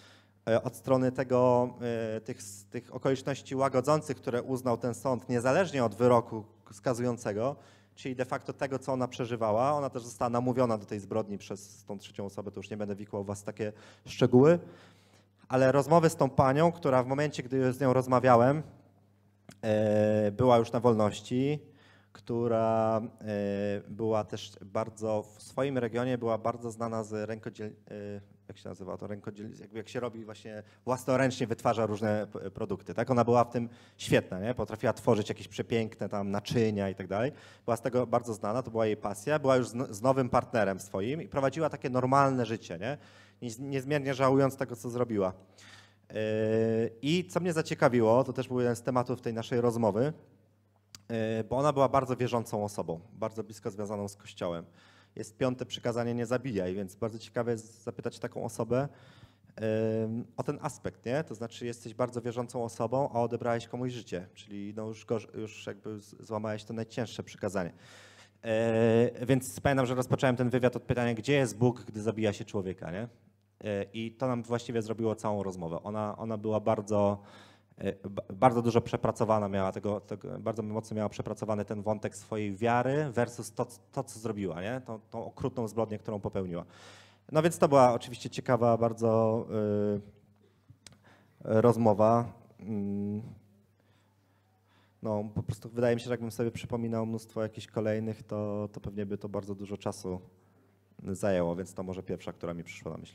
od strony tego, tych, tych okoliczności łagodzących, które uznał ten sąd, niezależnie od wyroku skazującego, czyli de facto tego, co ona przeżywała. Ona też została namówiona do tej zbrodni przez tą trzecią osobę, to już nie będę wikłał was w takie szczegóły, ale rozmowy z tą panią, która w momencie, gdy z nią rozmawiałem, była już na wolności, która była też bardzo, w swoim regionie była bardzo znana z rękodziel... jak się nazywa to, rękodziel... jakby jak się robi właśnie własnoręcznie wytwarza różne produkty, tak? Ona była w tym świetna, nie? Potrafiła tworzyć jakieś przepiękne tam naczynia i tak dalej. Była z tego bardzo znana, to była jej pasja, była już z nowym partnerem swoim i prowadziła takie normalne życie, nie? Niezmiernie żałując tego, co zrobiła. I co mnie zaciekawiło, to też był jeden z tematów tej naszej rozmowy, bo ona była bardzo wierzącą osobą, bardzo blisko związaną z Kościołem. Jest piąte przykazanie nie zabijaj, więc bardzo ciekawe jest zapytać taką osobę o ten aspekt, nie? To znaczy jesteś bardzo wierzącą osobą, a odebrałeś komuś życie, czyli no już, go, już jakby złamałeś to najcięższe przykazanie. Więc pamiętam, że rozpocząłem ten wywiad od pytania, gdzie jest Bóg, gdy zabija się człowieka, nie? I to nam właściwie zrobiło całą rozmowę. Ona, ona była bardzo, bardzo dużo przepracowana, miała tego, tego, bardzo mocno miała przepracowany ten wątek swojej wiary versus to, to co zrobiła, nie? Tą, tą okrutną zbrodnię, którą popełniła. No więc to była oczywiście ciekawa bardzo yy, rozmowa. Yy. No po prostu wydaje mi się, że jakbym sobie przypominał mnóstwo jakichś kolejnych, to, to pewnie by to bardzo dużo czasu zajęło, więc to może pierwsza, która mi przyszła na myśl.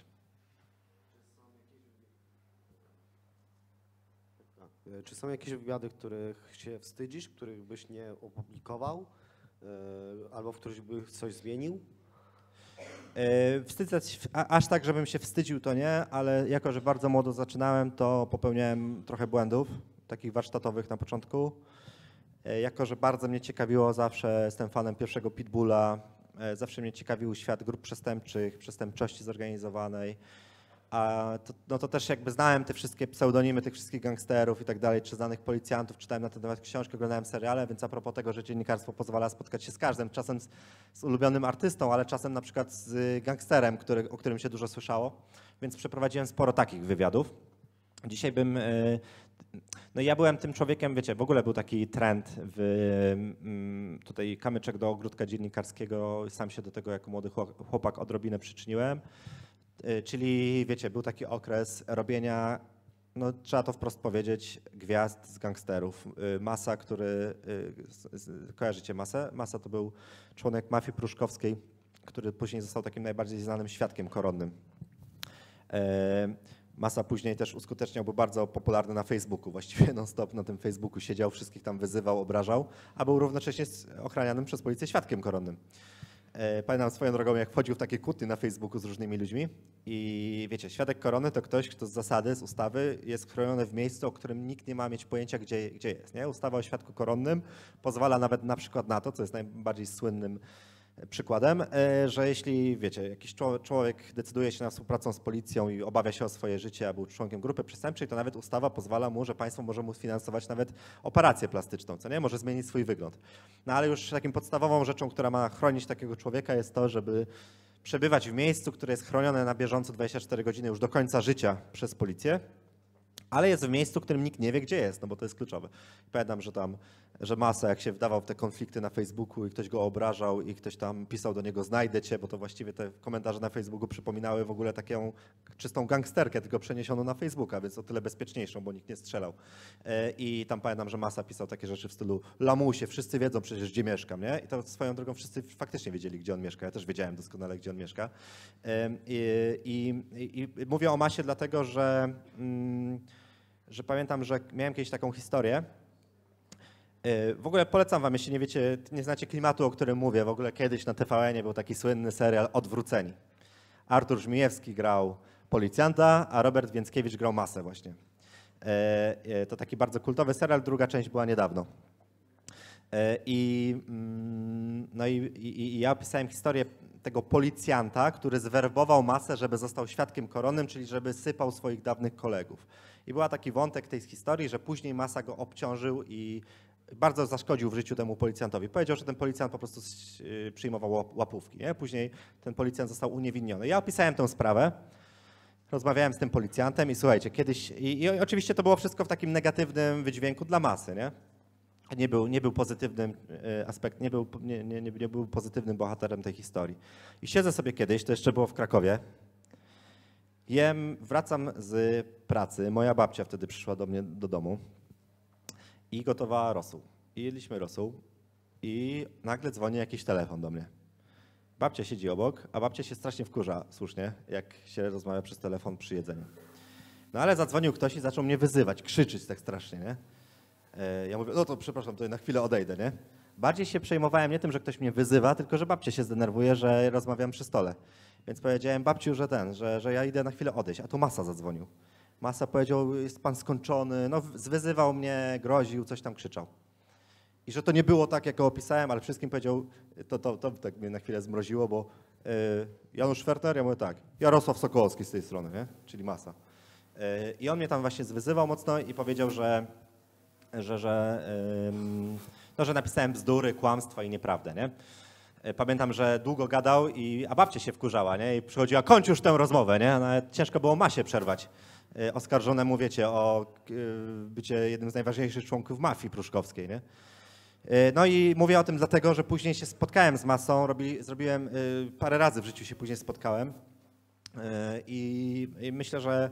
Czy są jakieś wywiady, których się wstydzisz, których byś nie opublikował, albo w których byś coś zmienił? Wstydzać, aż tak, żebym się wstydził, to nie, ale jako, że bardzo młodo zaczynałem, to popełniałem trochę błędów, takich warsztatowych na początku. Jako, że bardzo mnie ciekawiło, zawsze jestem fanem pierwszego Pitbulla, zawsze mnie ciekawił świat grup przestępczych, przestępczości zorganizowanej. A to, no to też jakby znałem te wszystkie pseudonimy tych wszystkich gangsterów i tak dalej, czy znanych policjantów, czytałem na ten temat książki, oglądałem seriale, więc a propos tego, że dziennikarstwo pozwala spotkać się z każdym, czasem z, z ulubionym artystą, ale czasem na przykład z gangsterem, który, o którym się dużo słyszało, więc przeprowadziłem sporo takich wywiadów. Dzisiaj bym, no ja byłem tym człowiekiem, wiecie, w ogóle był taki trend w tutaj kamyczek do ogródka dziennikarskiego, sam się do tego jako młody chłopak odrobinę przyczyniłem. Czyli wiecie, był taki okres robienia, no trzeba to wprost powiedzieć, gwiazd z gangsterów. Masa, który, kojarzycie Masę? Masa to był członek mafii pruszkowskiej, który później został takim najbardziej znanym świadkiem koronnym. Masa później też uskuteczniał, był bardzo popularny na Facebooku, właściwie non-stop na tym Facebooku siedział, wszystkich tam wyzywał, obrażał, a był równocześnie ochranianym przez policję świadkiem koronnym. Pamiętam swoją drogą, jak wchodził w takie kłótnie na Facebooku z różnymi ludźmi i wiecie, świadek korony to ktoś, kto z zasady, z ustawy jest chroniony w miejscu, o którym nikt nie ma mieć pojęcia, gdzie, gdzie jest. Nie? Ustawa o świadku koronnym pozwala nawet na przykład na to, co jest najbardziej słynnym przykładem, że jeśli, wiecie, jakiś człowiek decyduje się na współpracę z policją i obawia się o swoje życie, a był członkiem grupy przestępczej, to nawet ustawa pozwala mu, że państwo może mu sfinansować nawet operację plastyczną, co nie? Może zmienić swój wygląd. No ale już takim podstawową rzeczą, która ma chronić takiego człowieka, jest to, żeby przebywać w miejscu, które jest chronione na bieżąco dwadzieścia cztery godziny już do końca życia przez policję, ale jest w miejscu, w którym nikt nie wie, gdzie jest, no bo to jest kluczowe. Pamiętam, że tam, że Masa, jak się wdawał w te konflikty na Facebooku i ktoś go obrażał i ktoś tam pisał do niego znajdę cię, bo to właściwie te komentarze na Facebooku przypominały w ogóle taką czystą gangsterkę, tylko przeniesioną na Facebooka, więc o tyle bezpieczniejszą, bo nikt nie strzelał. I tam pamiętam, że Masa pisał takie rzeczy w stylu lamusie, wszyscy wiedzą przecież, gdzie mieszkam, nie? I to swoją drogą wszyscy faktycznie wiedzieli, gdzie on mieszka. Ja też wiedziałem doskonale, gdzie on mieszka. I, i, i, i mówię o Masie dlatego, że... Mm, że pamiętam, że miałem kiedyś taką historię. W ogóle polecam wam, jeśli nie wiecie, nie znacie klimatu, o którym mówię, w ogóle kiedyś na T V N-ie był taki słynny serial Odwróceni. Artur Żmijewski grał policjanta, a Robert Więckiewicz grał Masę właśnie. To taki bardzo kultowy serial, druga część była niedawno. I, no i, i, i ja opisałem historię tego policjanta, który zwerbował Masę, żeby został świadkiem koronnym, czyli żeby sypał swoich dawnych kolegów. I była taki wątek tej historii, że później Masa go obciążył i bardzo zaszkodził w życiu temu policjantowi. Powiedział, że ten policjant po prostu przyjmował łapówki. Nie? Później ten policjant został uniewinniony. Ja opisałem tę sprawę. rozmawiałem z tym policjantem i słuchajcie, kiedyś, i, i oczywiście to było wszystko w takim negatywnym wydźwięku dla masy, nie? Nie był, nie był pozytywnym e, aspekt, nie był, nie, nie, nie był pozytywnym bohaterem tej historii. I siedzę sobie kiedyś, to jeszcze było w Krakowie, jem, wracam z pracy, moja babcia wtedy przyszła do mnie do domu i gotowała rosół. I jedliśmy rosół i nagle dzwoni jakiś telefon do mnie. Babcia siedzi obok, a babcia się strasznie wkurza, słusznie, jak się rozmawia przez telefon przy jedzeniu. No ale zadzwonił ktoś i zaczął mnie wyzywać, krzyczeć tak strasznie, nie? Ja mówię, no to przepraszam, to na chwilę odejdę, nie? Bardziej się przejmowałem nie tym, że ktoś mnie wyzywa, tylko że babcia się zdenerwuje, że rozmawiam przy stole. Więc powiedziałem babciu, że ten, że, że ja idę na chwilę odejść, a tu Masa zadzwonił. Masa powiedział, jest pan skończony, no zwyzywał mnie, groził, coś tam krzyczał. I że to nie było tak, jak go opisałem, ale wszystkim powiedział, to, to, to tak mnie na chwilę zmroziło, bo y, Janusz Fertner, ja mówię tak, Jarosław Sokołowski z tej strony, nie? Czyli Masa. Y, I on mnie tam właśnie zwyzywał mocno i powiedział, że że, że, no, że napisałem bzdury, kłamstwa i nieprawdę, nie? Pamiętam, że długo gadał, i, a babcia się wkurzała, nie? I przychodziła, kończ już tę rozmowę, nie? Nawet ciężko było Masie przerwać. Oskarżonemu, wiecie, o bycie jednym z najważniejszych członków mafii pruszkowskiej, nie? No i mówię o tym dlatego, że później się spotkałem z Masą, robi, zrobiłem, parę razy w życiu się później spotkałem i, i myślę, że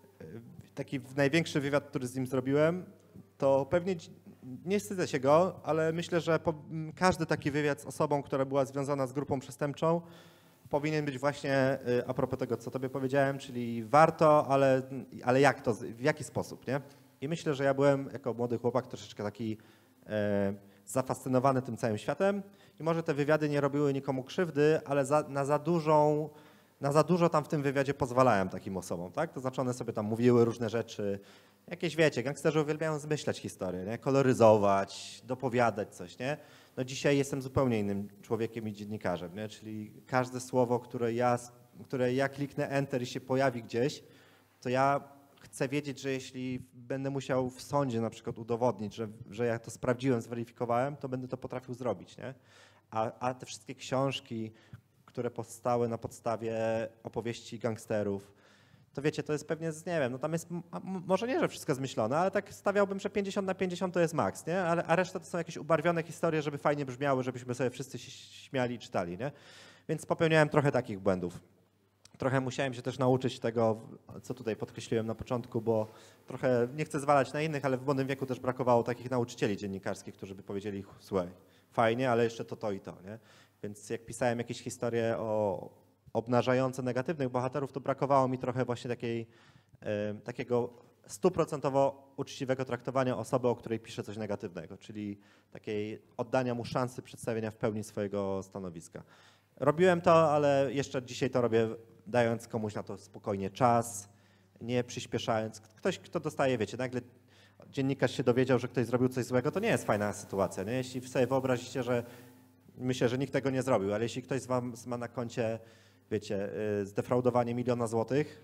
taki największy wywiad, który z nim zrobiłem, to pewnie nie wstydzę się go, ale myślę, że po, każdy taki wywiad z osobą, która była związana z grupą przestępczą, powinien być właśnie a propos tego, co tobie powiedziałem, czyli warto, ale, ale jak to, w jaki sposób, nie? I myślę, że ja byłem jako młody chłopak troszeczkę taki e, zafascynowany tym całym światem i może te wywiady nie robiły nikomu krzywdy, ale za, na za dużą, na za dużo tam w tym wywiadzie pozwalałem takim osobom, tak? To znaczy one sobie tam mówiły różne rzeczy. Jakieś, wiecie, gangsterzy uwielbiają zmyślać historię, nie? Koloryzować, dopowiadać coś, nie? No dzisiaj jestem zupełnie innym człowiekiem i dziennikarzem, nie? Czyli każde słowo, które ja, które ja kliknę enter i się pojawi gdzieś, to ja chcę wiedzieć, że jeśli będę musiał w sądzie na przykład udowodnić, że, że ja to sprawdziłem, zweryfikowałem, to będę to potrafił zrobić, nie? A, a te wszystkie książki, które powstały na podstawie opowieści gangsterów, to wiecie, to jest pewnie, nie wiem, no tam jest, może nie, że wszystko zmyślone, ale tak stawiałbym, że pięćdziesiąt na pięćdziesiąt to jest maks, nie? Ale, a reszta to są jakieś ubarwione historie, żeby fajnie brzmiały, żebyśmy sobie wszyscy się śmiali i czytali, nie? Więc popełniałem trochę takich błędów. Trochę musiałem się też nauczyć tego, co tutaj podkreśliłem na początku, bo trochę, nie chcę zwalać na innych, ale w młodym wieku też brakowało takich nauczycieli dziennikarskich, którzy by powiedzieli, słuchaj, fajnie, ale jeszcze to, to i to, nie? Więc jak pisałem jakieś historie o obnażające negatywnych bohaterów, to brakowało mi trochę właśnie takiej, e, takiego stuprocentowo uczciwego traktowania osoby, o której piszę coś negatywnego, czyli takiej oddania mu szansy przedstawienia w pełni swojego stanowiska. Robiłem to, ale jeszcze dzisiaj to robię, dając komuś na to spokojnie czas, nie przyspieszając. Ktoś, kto dostaje, wiecie, nagle dziennikarz się dowiedział, że ktoś zrobił coś złego, to nie jest fajna sytuacja, nie? Jeśli sobie wyobrazicie, że myślę, że nikt tego nie zrobił, ale jeśli ktoś z was ma na koncie, wiecie, zdefraudowanie miliona złotych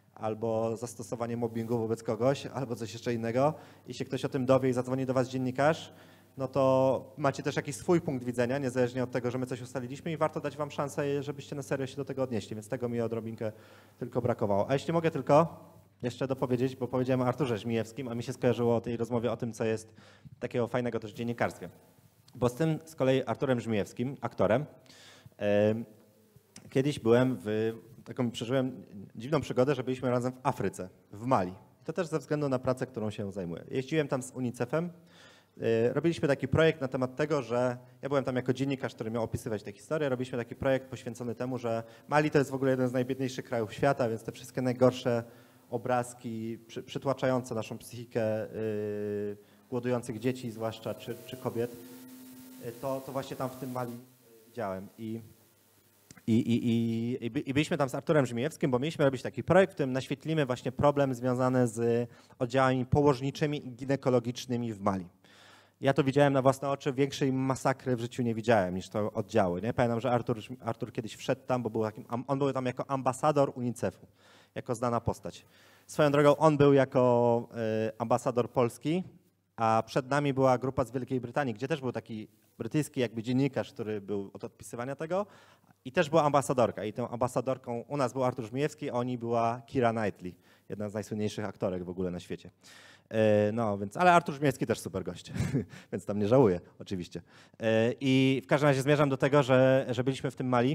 albo zastosowanie mobbingu wobec kogoś, albo coś jeszcze innego i się ktoś o tym dowie i zadzwoni do was dziennikarz, no to macie też jakiś swój punkt widzenia, niezależnie od tego, że my coś ustaliliśmy i warto dać wam szansę, żebyście na serio się do tego odnieśli, więc tego mi odrobinkę tylko brakowało. A jeśli mogę tylko jeszcze dopowiedzieć, bo powiedziałem o Arturze Żmijewskim, a mi się skojarzyło o tej rozmowie o tym, co jest takiego fajnego też w dziennikarstwie. Bo z tym z kolei Arturem Żmijewskim, aktorem, yy, kiedyś byłem w, taką przeżyłem dziwną przygodę, że byliśmy razem w Afryce, w Mali. To też ze względu na pracę, którą się zajmuję. Jeździłem tam z unicefem, yy, robiliśmy taki projekt na temat tego, że ja byłem tam jako dziennikarz, który miał opisywać tę historię, robiliśmy taki projekt poświęcony temu, że Mali to jest w ogóle jeden z najbiedniejszych krajów świata, więc te wszystkie najgorsze obrazki przy, przytłaczające naszą psychikę yy, głodujących dzieci zwłaszcza, czy, czy kobiet, To, to właśnie tam w tym Mali widziałem. I, i, i, i, I byliśmy tam z Arturem Żmijewskim, bo mieliśmy robić taki projekt, w którym naświetlimy właśnie problem związany z oddziałami położniczymi i ginekologicznymi w Mali. Ja to widziałem na własne oczy, większej masakry w życiu nie widziałem niż to oddziały. Nie? Pamiętam, że Artur, Artur kiedyś wszedł tam, bo był takim, on był tam jako ambasador unicefu, jako znana postać. Swoją drogą on był jako y, ambasador Polski, a przed nami była grupa z Wielkiej Brytanii, gdzie też był taki brytyjski jakby dziennikarz, który był od odpisywania tego I też była ambasadorka. I tą ambasadorką u nas był Artur Żmijewski, a u niej była Keira Knightley, jedna z najsłynniejszych aktorek w ogóle na świecie. No, więc, ale Artur Żmijewski też super gość, więc tam nie żałuję oczywiście. I w każdym razie zmierzam do tego, że, że byliśmy w tym Mali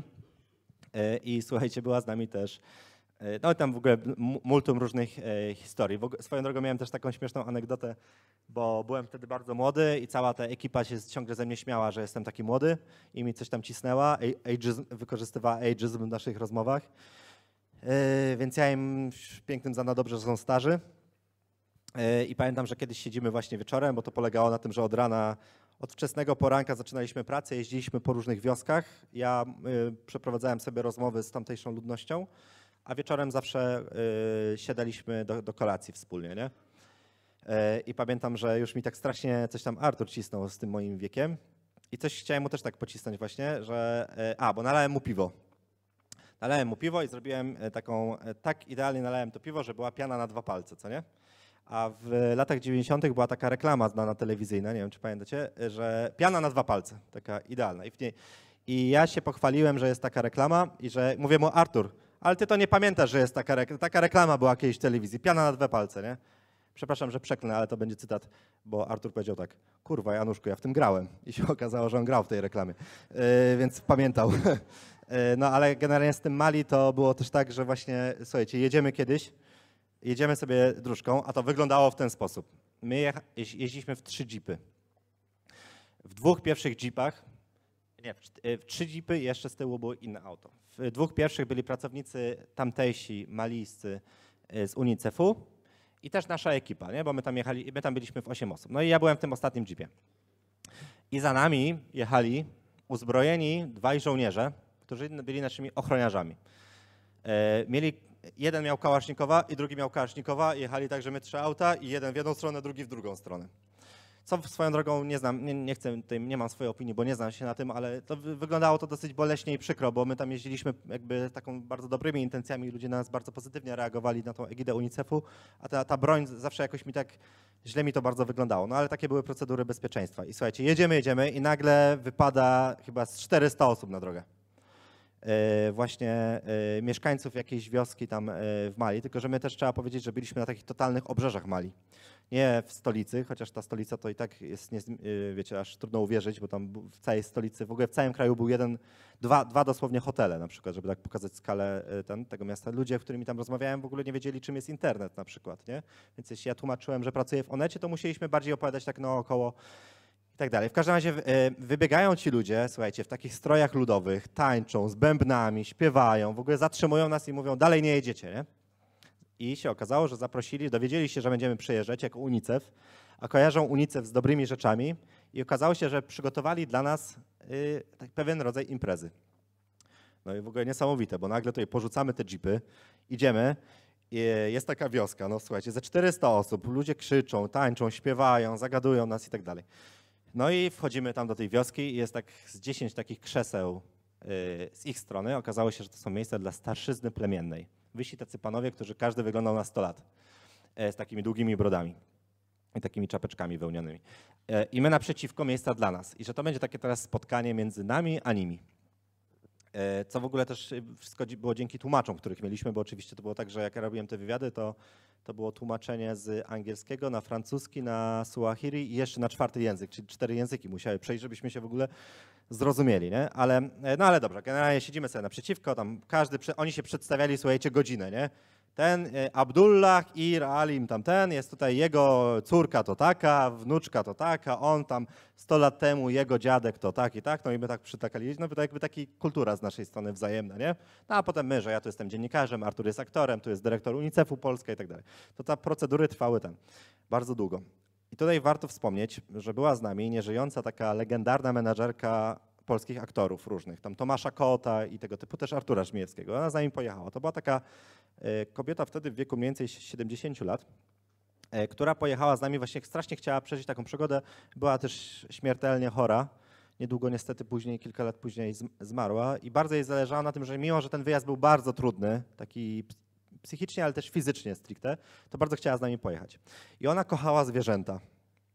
i słuchajcie, była z nami też, no i tam w ogóle multum różnych historii. W ogóle, swoją drogą miałem też taką śmieszną anegdotę, bo byłem wtedy bardzo młody i cała ta ekipa się ciągle ze mnie śmiała, że jestem taki młody i mi coś tam cisnęła, ageism, wykorzystywała ageism w naszych rozmowach. Więc ja im pięknym zna dobrze, że są starzy. I pamiętam, że kiedyś siedzimy właśnie wieczorem, bo to polegało na tym, że od rana, od wczesnego poranka zaczynaliśmy pracę, jeździliśmy po różnych wioskach. Ja y, przeprowadzałem sobie rozmowy z tamtejszą ludnością, a wieczorem zawsze y, siadaliśmy do, do kolacji wspólnie, nie? Y, I pamiętam, że już mi tak strasznie coś tam Artur cisnął z tym moim wiekiem i coś chciałem mu też tak pocisnąć właśnie, że y, a, bo nalałem mu piwo. Nalałem mu piwo i zrobiłem taką, tak idealnie nalałem to piwo, że była piana na dwa palce, co nie? A w latach dziewięćdziesiątych była taka reklama znana telewizyjna, nie wiem czy pamiętacie, że piana na dwa palce, taka idealna. I, w niej, I ja się pochwaliłem, że jest taka reklama i że mówię mu Artur, ale ty to nie pamiętasz, że jest taka reklama, taka reklama była kiedyś w telewizji, piana na dwa palce, nie? Przepraszam, że przeklnę, ale to będzie cytat, bo Artur powiedział tak, kurwa Januszku, ja w tym grałem. I się okazało, że on grał w tej reklamie, yy, więc pamiętał. No ale generalnie z tym Mali to było też tak, że właśnie, słuchajcie, jedziemy kiedyś, jedziemy sobie dróżką, a to wyglądało w ten sposób. My jecha, jeździliśmy w trzy jeepy. W dwóch pierwszych jeepach, nie, w, w trzy jeepy i jeszcze z tyłu było inne auto. W dwóch pierwszych byli pracownicy tamtejsi, malijscy z UNICEF-u i też nasza ekipa, nie? Bo my tam jechali, my tam byliśmy w osiem osób. No i ja byłem w tym ostatnim jeepie. I za nami jechali uzbrojeni dwaj żołnierze, którzy byli naszymi ochroniarzami. E, mieli, jeden miał kałasznikowa i drugi miał kałasznikowa. Jechali tak, że my trzy auta i jeden w jedną stronę, drugi w drugą stronę. Co swoją drogą nie znam, nie, nie chcę, tutaj, nie mam swojej opinii, bo nie znam się na tym, ale to wyglądało to dosyć boleśnie i przykro, bo my tam jeździliśmy jakby taką bardzo dobrymi intencjami, ludzie na nas bardzo pozytywnie reagowali na tą egidę UNICEF-u, a ta, ta broń zawsze jakoś mi tak, źle mi to bardzo wyglądało, no ale takie były procedury bezpieczeństwa. I słuchajcie, jedziemy, jedziemy i nagle wypada chyba z czterysta osób na drogę. Yy, właśnie yy, mieszkańców jakiejś wioski tam yy, w Mali, tylko że my też trzeba powiedzieć, że byliśmy na takich totalnych obrzeżach Mali. Nie w stolicy, chociaż ta stolica to i tak jest, nie, yy, wiecie, aż trudno uwierzyć, bo tam w całej stolicy, w ogóle w całym kraju był jeden, dwa, dwa dosłownie hotele na przykład, żeby tak pokazać skalę yy, ten, tego miasta. Ludzie, z którymi tam rozmawiałem, w ogóle nie wiedzieli, czym jest internet na przykład, nie? Więc jeśli ja tłumaczyłem, że pracuję w Onecie, to musieliśmy bardziej opowiadać tak naokoło, i tak dalej. W każdym razie wybiegają ci ludzie, słuchajcie, w takich strojach ludowych, tańczą z bębnami, śpiewają, w ogóle zatrzymują nas i mówią, dalej nie jedziecie, nie? I się okazało, że zaprosili, dowiedzieli się, że będziemy przyjeżdżać jako UNICEF, a kojarzą UNICEF z dobrymi rzeczami i okazało się, że przygotowali dla nas yy, tak pewien rodzaj imprezy. No i w ogóle niesamowite, bo nagle tutaj porzucamy te jeepy, idziemy, jest taka wioska, no słuchajcie, ze czterysta osób, ludzie krzyczą, tańczą, śpiewają, zagadują nas i tak dalej. No i wchodzimy tam do tej wioski i jest tak z dziesięć takich krzeseł yy, z ich strony. Okazało się, że to są miejsca dla starszyzny plemiennej. Wysi tacy panowie, którzy każdy wyglądał na sto lat, yy, z takimi długimi brodami i takimi czapeczkami wełnianymi. Yy, I my naprzeciwko miejsca dla nas. I że to będzie takie teraz spotkanie między nami a nimi. Yy, co w ogóle też wszystko było dzięki tłumaczom, których mieliśmy, bo oczywiście to było tak, że jak ja robiłem te wywiady, to To było tłumaczenie z angielskiego na francuski, na suahili i jeszcze na czwarty język, czyli cztery języki musiały przejść, żebyśmy się w ogóle zrozumieli, nie? Ale, no ale dobrze, generalnie siedzimy sobie naprzeciwko, tam każdy, oni się przedstawiali, słuchajcie, godzinę, nie? Ten Abdullah Ir Alim tamten, jest tutaj jego córka to taka, wnuczka to taka, on tam sto lat temu, jego dziadek to tak i tak, no i my tak przytakali, no to jakby taki kultura z naszej strony wzajemna, nie? No a potem my, że ja tu jestem dziennikarzem, Artur jest aktorem, tu jest dyrektor UNICEF-u Polska i tak dalej. To te procedury trwały tam bardzo długo. I tutaj warto wspomnieć, że była z nami nieżyjąca taka legendarna menadżerka polskich aktorów różnych, tam Tomasza Kota i tego typu, też Artura Żmijewskiego. Ona z nami pojechała. To była taka kobieta wtedy w wieku mniej więcej siedemdziesięciu lat, która pojechała z nami, właśnie strasznie chciała przeżyć taką przygodę. Była też śmiertelnie chora. Niedługo niestety później, kilka lat później zmarła i bardzo jej zależało na tym, że mimo, że ten wyjazd był bardzo trudny, taki psychicznie, ale też fizycznie stricte, to bardzo chciała z nami pojechać. I ona kochała zwierzęta.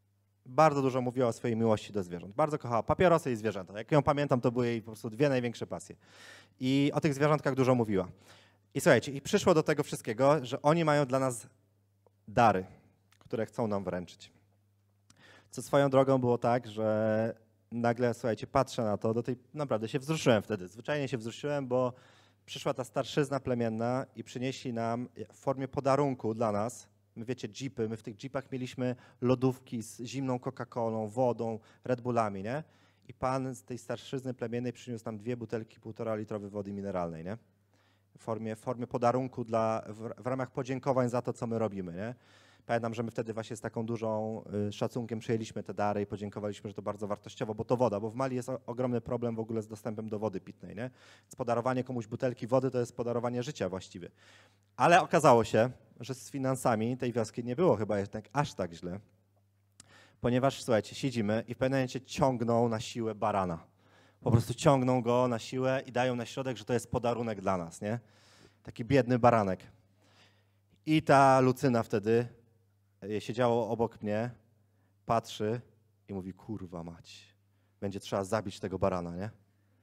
bardzo dużo mówiła o swojej miłości do zwierząt. Bardzo kochała papierosy i zwierzęta. Jak ją pamiętam, to były jej po prostu dwie największe pasje. I o tych zwierzątkach dużo mówiła. I słuchajcie, i przyszło do tego wszystkiego, że oni mają dla nas dary, które chcą nam wręczyć. Co swoją drogą było tak, że nagle, słuchajcie, patrzę na to, do tej naprawdę się wzruszyłem wtedy. Zwyczajnie się wzruszyłem, bo przyszła ta starszyzna plemienna i przynieśli nam w formie podarunku dla nas, my wiecie, jeepy, my w tych jeepach mieliśmy lodówki z zimną Coca-Colą, wodą, Red Bullami, nie? I pan z tej starszyzny plemiennej przyniósł nam dwie butelki półtora litrowej wody mineralnej, nie? W formie, w formie podarunku dla, w, w ramach podziękowań za to, co my robimy, nie? Pamiętam, że my wtedy właśnie z taką dużą y, szacunkiem przyjęliśmy te dary i podziękowaliśmy, że to bardzo wartościowo, bo to woda, bo w Mali jest o, ogromny problem w ogóle z dostępem do wody pitnej, nie? Więc podarowanie komuś butelki wody to jest podarowanie życia właściwie. Ale okazało się, że z finansami tej wioski nie było chyba jednak aż tak źle, ponieważ, słuchajcie, siedzimy i w pewnym momencie ciągną na siłę barana. Po prostu ciągną go na siłę i dają na środek, że to jest podarunek dla nas, nie? Taki biedny baranek. I ta Lucyna wtedy siedziała obok mnie, patrzy i mówi, kurwa mać, będzie trzeba zabić tego barana, nie?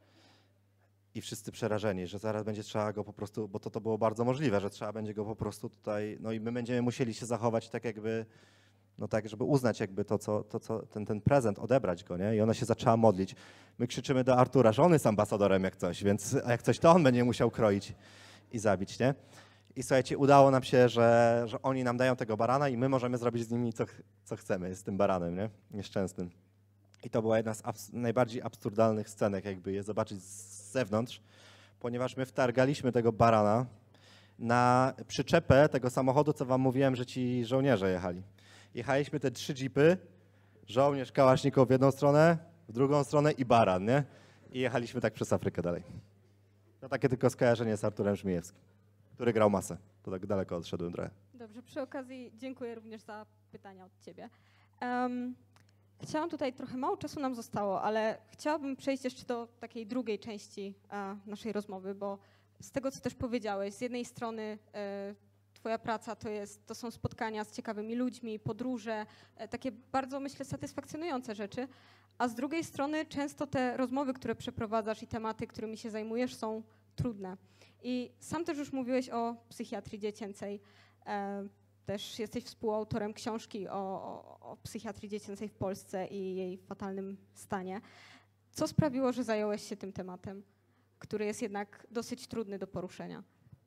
I wszyscy przerażeni, że zaraz będzie trzeba go po prostu, bo to, to było bardzo możliwe, że trzeba będzie go po prostu tutaj, no i my będziemy musieli się zachować tak jakby, no tak, żeby uznać jakby to, co, to, co ten, ten prezent, odebrać go, nie? I ona się zaczęła modlić. My krzyczymy do Artura, że on jest ambasadorem jak coś, więc a jak coś, to on będzie musiał kroić i zabić, nie? I słuchajcie, udało nam się, że, że oni nam dają tego barana i my możemy zrobić z nimi co, co chcemy, z tym baranem, nie? Nieszczęsnym. I to była jedna z abs- najbardziej absurdalnych scenek, jakby je zobaczyć z zewnątrz, ponieważ my wtargaliśmy tego barana na przyczepę tego samochodu, co wam mówiłem, że ci żołnierze jechali. Jechaliśmy te trzy jeepy, żołnierz kałasznikow w jedną stronę, w drugą stronę i baran, nie? I jechaliśmy tak przez Afrykę dalej. No takie tylko skojarzenie z Arturem Żmijewskim, który grał masę. To tak daleko odszedłem trochę. Dobrze, przy okazji dziękuję również za pytania od ciebie. Um, chciałam tutaj, trochę mało czasu nam zostało, ale chciałabym przejść jeszcze do takiej drugiej części a, naszej rozmowy, bo z tego, co też powiedziałeś, z jednej strony e, twoja praca to, jest, to są spotkania z ciekawymi ludźmi, podróże, e, takie bardzo, myślę, satysfakcjonujące rzeczy, a z drugiej strony często te rozmowy, które przeprowadzasz i tematy, którymi się zajmujesz, są trudne. I sam też już mówiłeś o psychiatrii dziecięcej. E, też jesteś współautorem książki o, o, o psychiatrii dziecięcej w Polsce i jej fatalnym stanie. Co sprawiło, że zająłeś się tym tematem, który jest jednak dosyć trudny do poruszenia?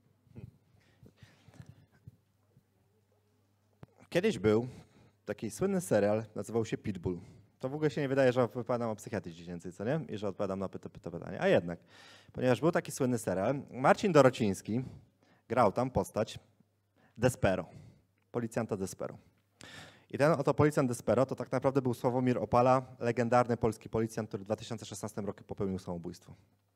Kiedyś był taki słynny serial, nazywał się Pitbull. To w ogóle się nie wydaje, że opowiadam o psychiatrii dziecięcej, co nie? I że odpowiadam na pyta, pyta pytanie. A jednak, ponieważ był taki słynny serial, Marcin Dorociński grał tam postać Despero, policjanta Despero. I ten oto policjant Despero to tak naprawdę był Sławomir Opala, legendarny polski policjant, który w dwa tysiące szesnastym roku popełnił samobójstwo.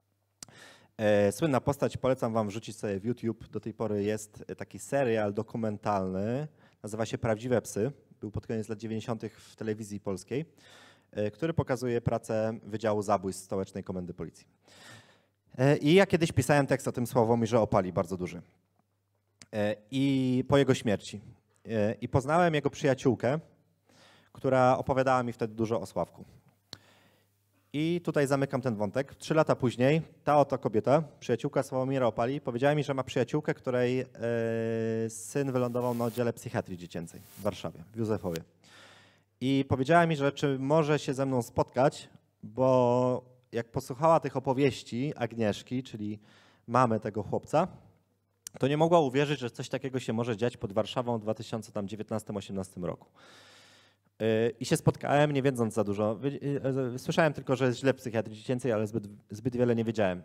E, słynna postać, polecam wam wrzucić sobie w YouTube. Do tej pory jest taki serial dokumentalny, nazywa się Prawdziwe psy. Był pod koniec lat dziewięćdziesiątych w telewizji polskiej, e, który pokazuje pracę Wydziału Zabójstw Stołecznej Komendy Policji. E, I ja kiedyś pisałem tekst o tym Sławomirze Opali, bardzo duży. E, I po jego śmierci. E, I poznałem jego przyjaciółkę, która opowiadała mi wtedy dużo o Sławku. I tutaj zamykam ten wątek. Trzy lata później ta oto kobieta, przyjaciółka Sławomira Opali, powiedziała mi, że ma przyjaciółkę, której e, syn wylądował na oddziale psychiatrii dziecięcej w Warszawie, w Józefowie. I powiedziała mi, że czy może się ze mną spotkać, bo jak posłuchała tych opowieści Agnieszki, czyli mamy tego chłopca, to nie mogła uwierzyć, że coś takiego się może dziać pod Warszawą w dwa tysiące dziewiętnastym osiemnastym roku. I się spotkałem, nie wiedząc za dużo. Słyszałem tylko, że jest źle w psychiatrii dziecięcej, ale zbyt, zbyt wiele nie wiedziałem.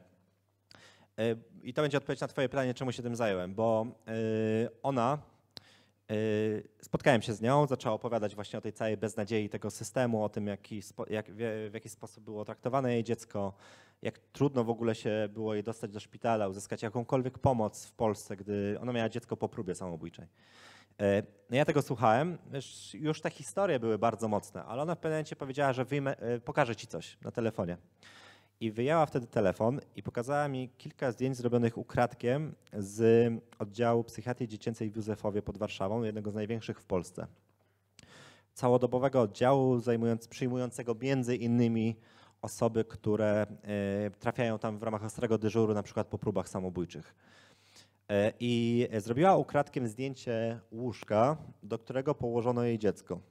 I to będzie odpowiedź na twoje pytanie, czemu się tym zająłem, bo ona, spotkałem się z nią, zaczęła opowiadać właśnie o tej całej beznadziei tego systemu, o tym, jaki, jak, w jaki sposób było traktowane jej dziecko, jak trudno w ogóle się było jej dostać do szpitala, uzyskać jakąkolwiek pomoc w Polsce, gdy ona miała dziecko po próbie samobójczej. No ja tego słuchałem, już, już te historie były bardzo mocne, ale ona w pewnym momencie powiedziała, że wyjmę, pokażę ci coś na telefonie. I wyjęła wtedy telefon i pokazała mi kilka zdjęć zrobionych ukradkiem z oddziału psychiatrii dziecięcej w Józefowie pod Warszawą, jednego z największych w Polsce. całodobowego oddziału zajmując, przyjmującego między innymi osoby, które e, trafiają tam w ramach ostrego dyżuru, na przykład po próbach samobójczych. E, I zrobiła ukradkiem zdjęcie łóżka, do którego położono jej dziecko.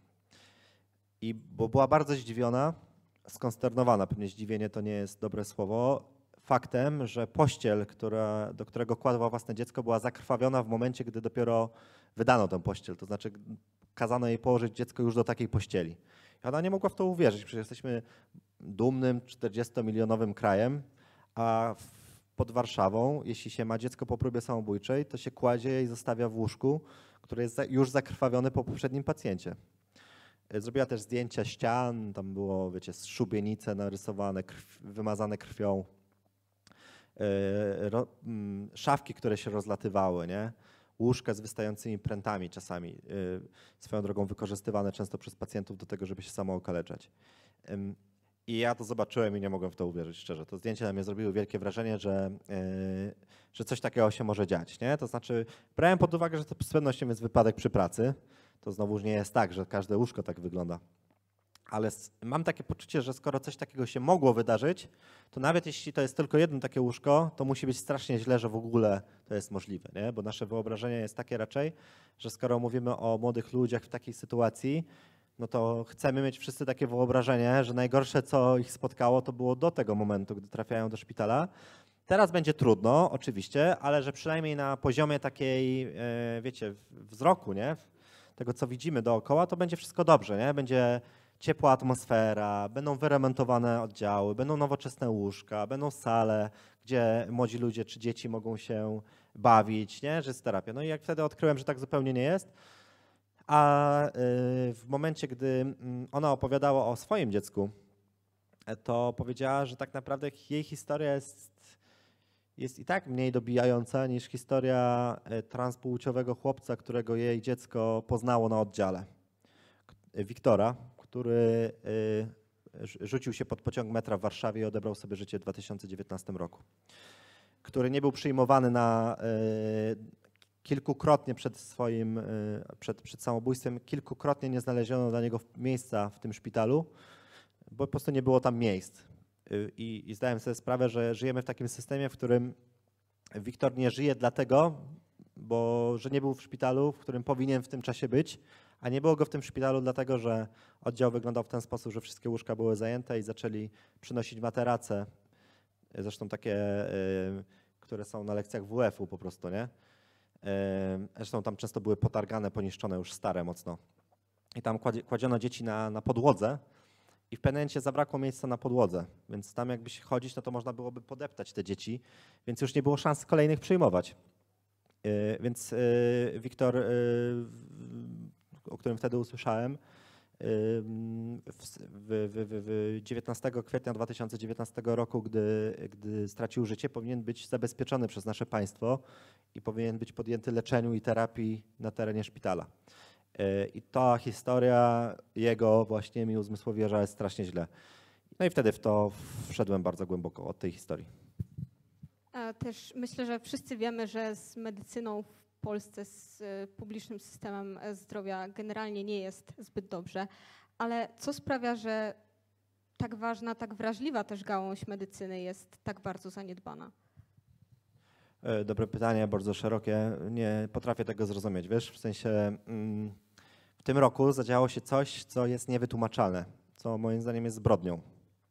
I bo była bardzo zdziwiona, skonsternowana, pewnie zdziwienie to nie jest dobre słowo, faktem, że pościel, która, do którego kładła własne dziecko, była zakrwawiona w momencie, gdy dopiero wydano tę pościel. To znaczy kazano jej położyć dziecko już do takiej pościeli. I ona nie mogła w to uwierzyć, przecież jesteśmy dumnym czterdziestomilionowym krajem, a w, pod Warszawą, jeśli się ma dziecko po próbie samobójczej, to się kładzie je i zostawia w łóżku, które jest za, już zakrwawione po poprzednim pacjencie. Zrobiła też zdjęcia ścian, tam było, wiecie, szubienice narysowane, krw, wymazane krwią, yy, ro, mm, szafki, które się rozlatywały, nie? Łóżka z wystającymi prętami czasami, yy, swoją drogą wykorzystywane często przez pacjentów do tego, żeby się samookaleczać. Yy, I ja to zobaczyłem i nie mogłem w to uwierzyć, szczerze. To zdjęcie na mnie zrobiło wielkie wrażenie, że, yy, że coś takiego się może dziać, nie? To znaczy, brałem pod uwagę, że to z pewnością jest wypadek przy pracy. To znowuż nie jest tak, że każde łóżko tak wygląda. Ale mam takie poczucie, że skoro coś takiego się mogło wydarzyć, to nawet jeśli to jest tylko jedno takie łóżko, to musi być strasznie źle, że w ogóle to jest możliwe, nie? Bo nasze wyobrażenie jest takie raczej, że skoro mówimy o młodych ludziach w takiej sytuacji, no to chcemy mieć wszyscy takie wyobrażenie, że najgorsze, co ich spotkało, to było do tego momentu, gdy trafiają do szpitala. Teraz będzie trudno, oczywiście, ale że przynajmniej na poziomie takiej, wiecie, wzroku, nie? Tego, co widzimy dookoła, to będzie wszystko dobrze, nie? Będzie ciepła atmosfera, będą wyremontowane oddziały, będą nowoczesne łóżka, będą sale, gdzie młodzi ludzie czy dzieci mogą się bawić, nie? Że jest terapia. No i jak wtedy odkryłem, że tak zupełnie nie jest, a w momencie, gdy ona opowiadała o swoim dziecku, to powiedziała, że tak naprawdę jej historia jest jest i tak mniej dobijająca niż historia transpłciowego chłopca, którego jej dziecko poznało na oddziale. Wiktora, który rzucił się pod pociąg metra w Warszawie i odebrał sobie życie w dwa tysiące dziewiętnastym roku. Który nie był przyjmowany na kilkukrotnie przed swoim, przed, przed samobójstwem, kilkukrotnie nie znaleziono dla niego miejsca w tym szpitalu, bo po prostu nie było tam miejsc. I, I zdałem sobie sprawę, że żyjemy w takim systemie, w którym Wiktor nie żyje dlatego, bo, że nie był w szpitalu, w którym powinien w tym czasie być, a nie było go w tym szpitalu dlatego, że oddział wyglądał w ten sposób, że wszystkie łóżka były zajęte i zaczęli przynosić materace, zresztą takie, y, które są na lekcjach W F-u po prostu, nie? Y, zresztą tam często były potargane, poniszczone, już stare mocno. I tam kładziono dzieci na, na podłodze, i w pewnym momencie zabrakło miejsca na podłodze, więc tam jakby się chodzić, no to można byłoby podeptać te dzieci, więc już nie było szans kolejnych przyjmować. Yy, więc yy, Wiktor, yy, o którym wtedy usłyszałem, yy, w, w, w, w dziewiętnastego kwietnia dwa tysiące dziewiętnastego roku, gdy, gdy stracił życie, powinien być zabezpieczony przez nasze państwo i powinien być podjęty leczeniu i terapii na terenie szpitala. I ta historia jego właśnie mi uzmysłowiła, że jest strasznie źle. No i wtedy w to wszedłem bardzo głęboko od tej historii. A też myślę, że wszyscy wiemy, że z medycyną w Polsce, z publicznym systemem zdrowia generalnie nie jest zbyt dobrze, ale co sprawia, że tak ważna, tak wrażliwa też gałąź medycyny jest tak bardzo zaniedbana? Dobre pytanie, bardzo szerokie. Nie potrafię tego zrozumieć, wiesz, w sensie w tym roku zadziało się coś, co jest niewytłumaczalne, co moim zdaniem jest zbrodnią.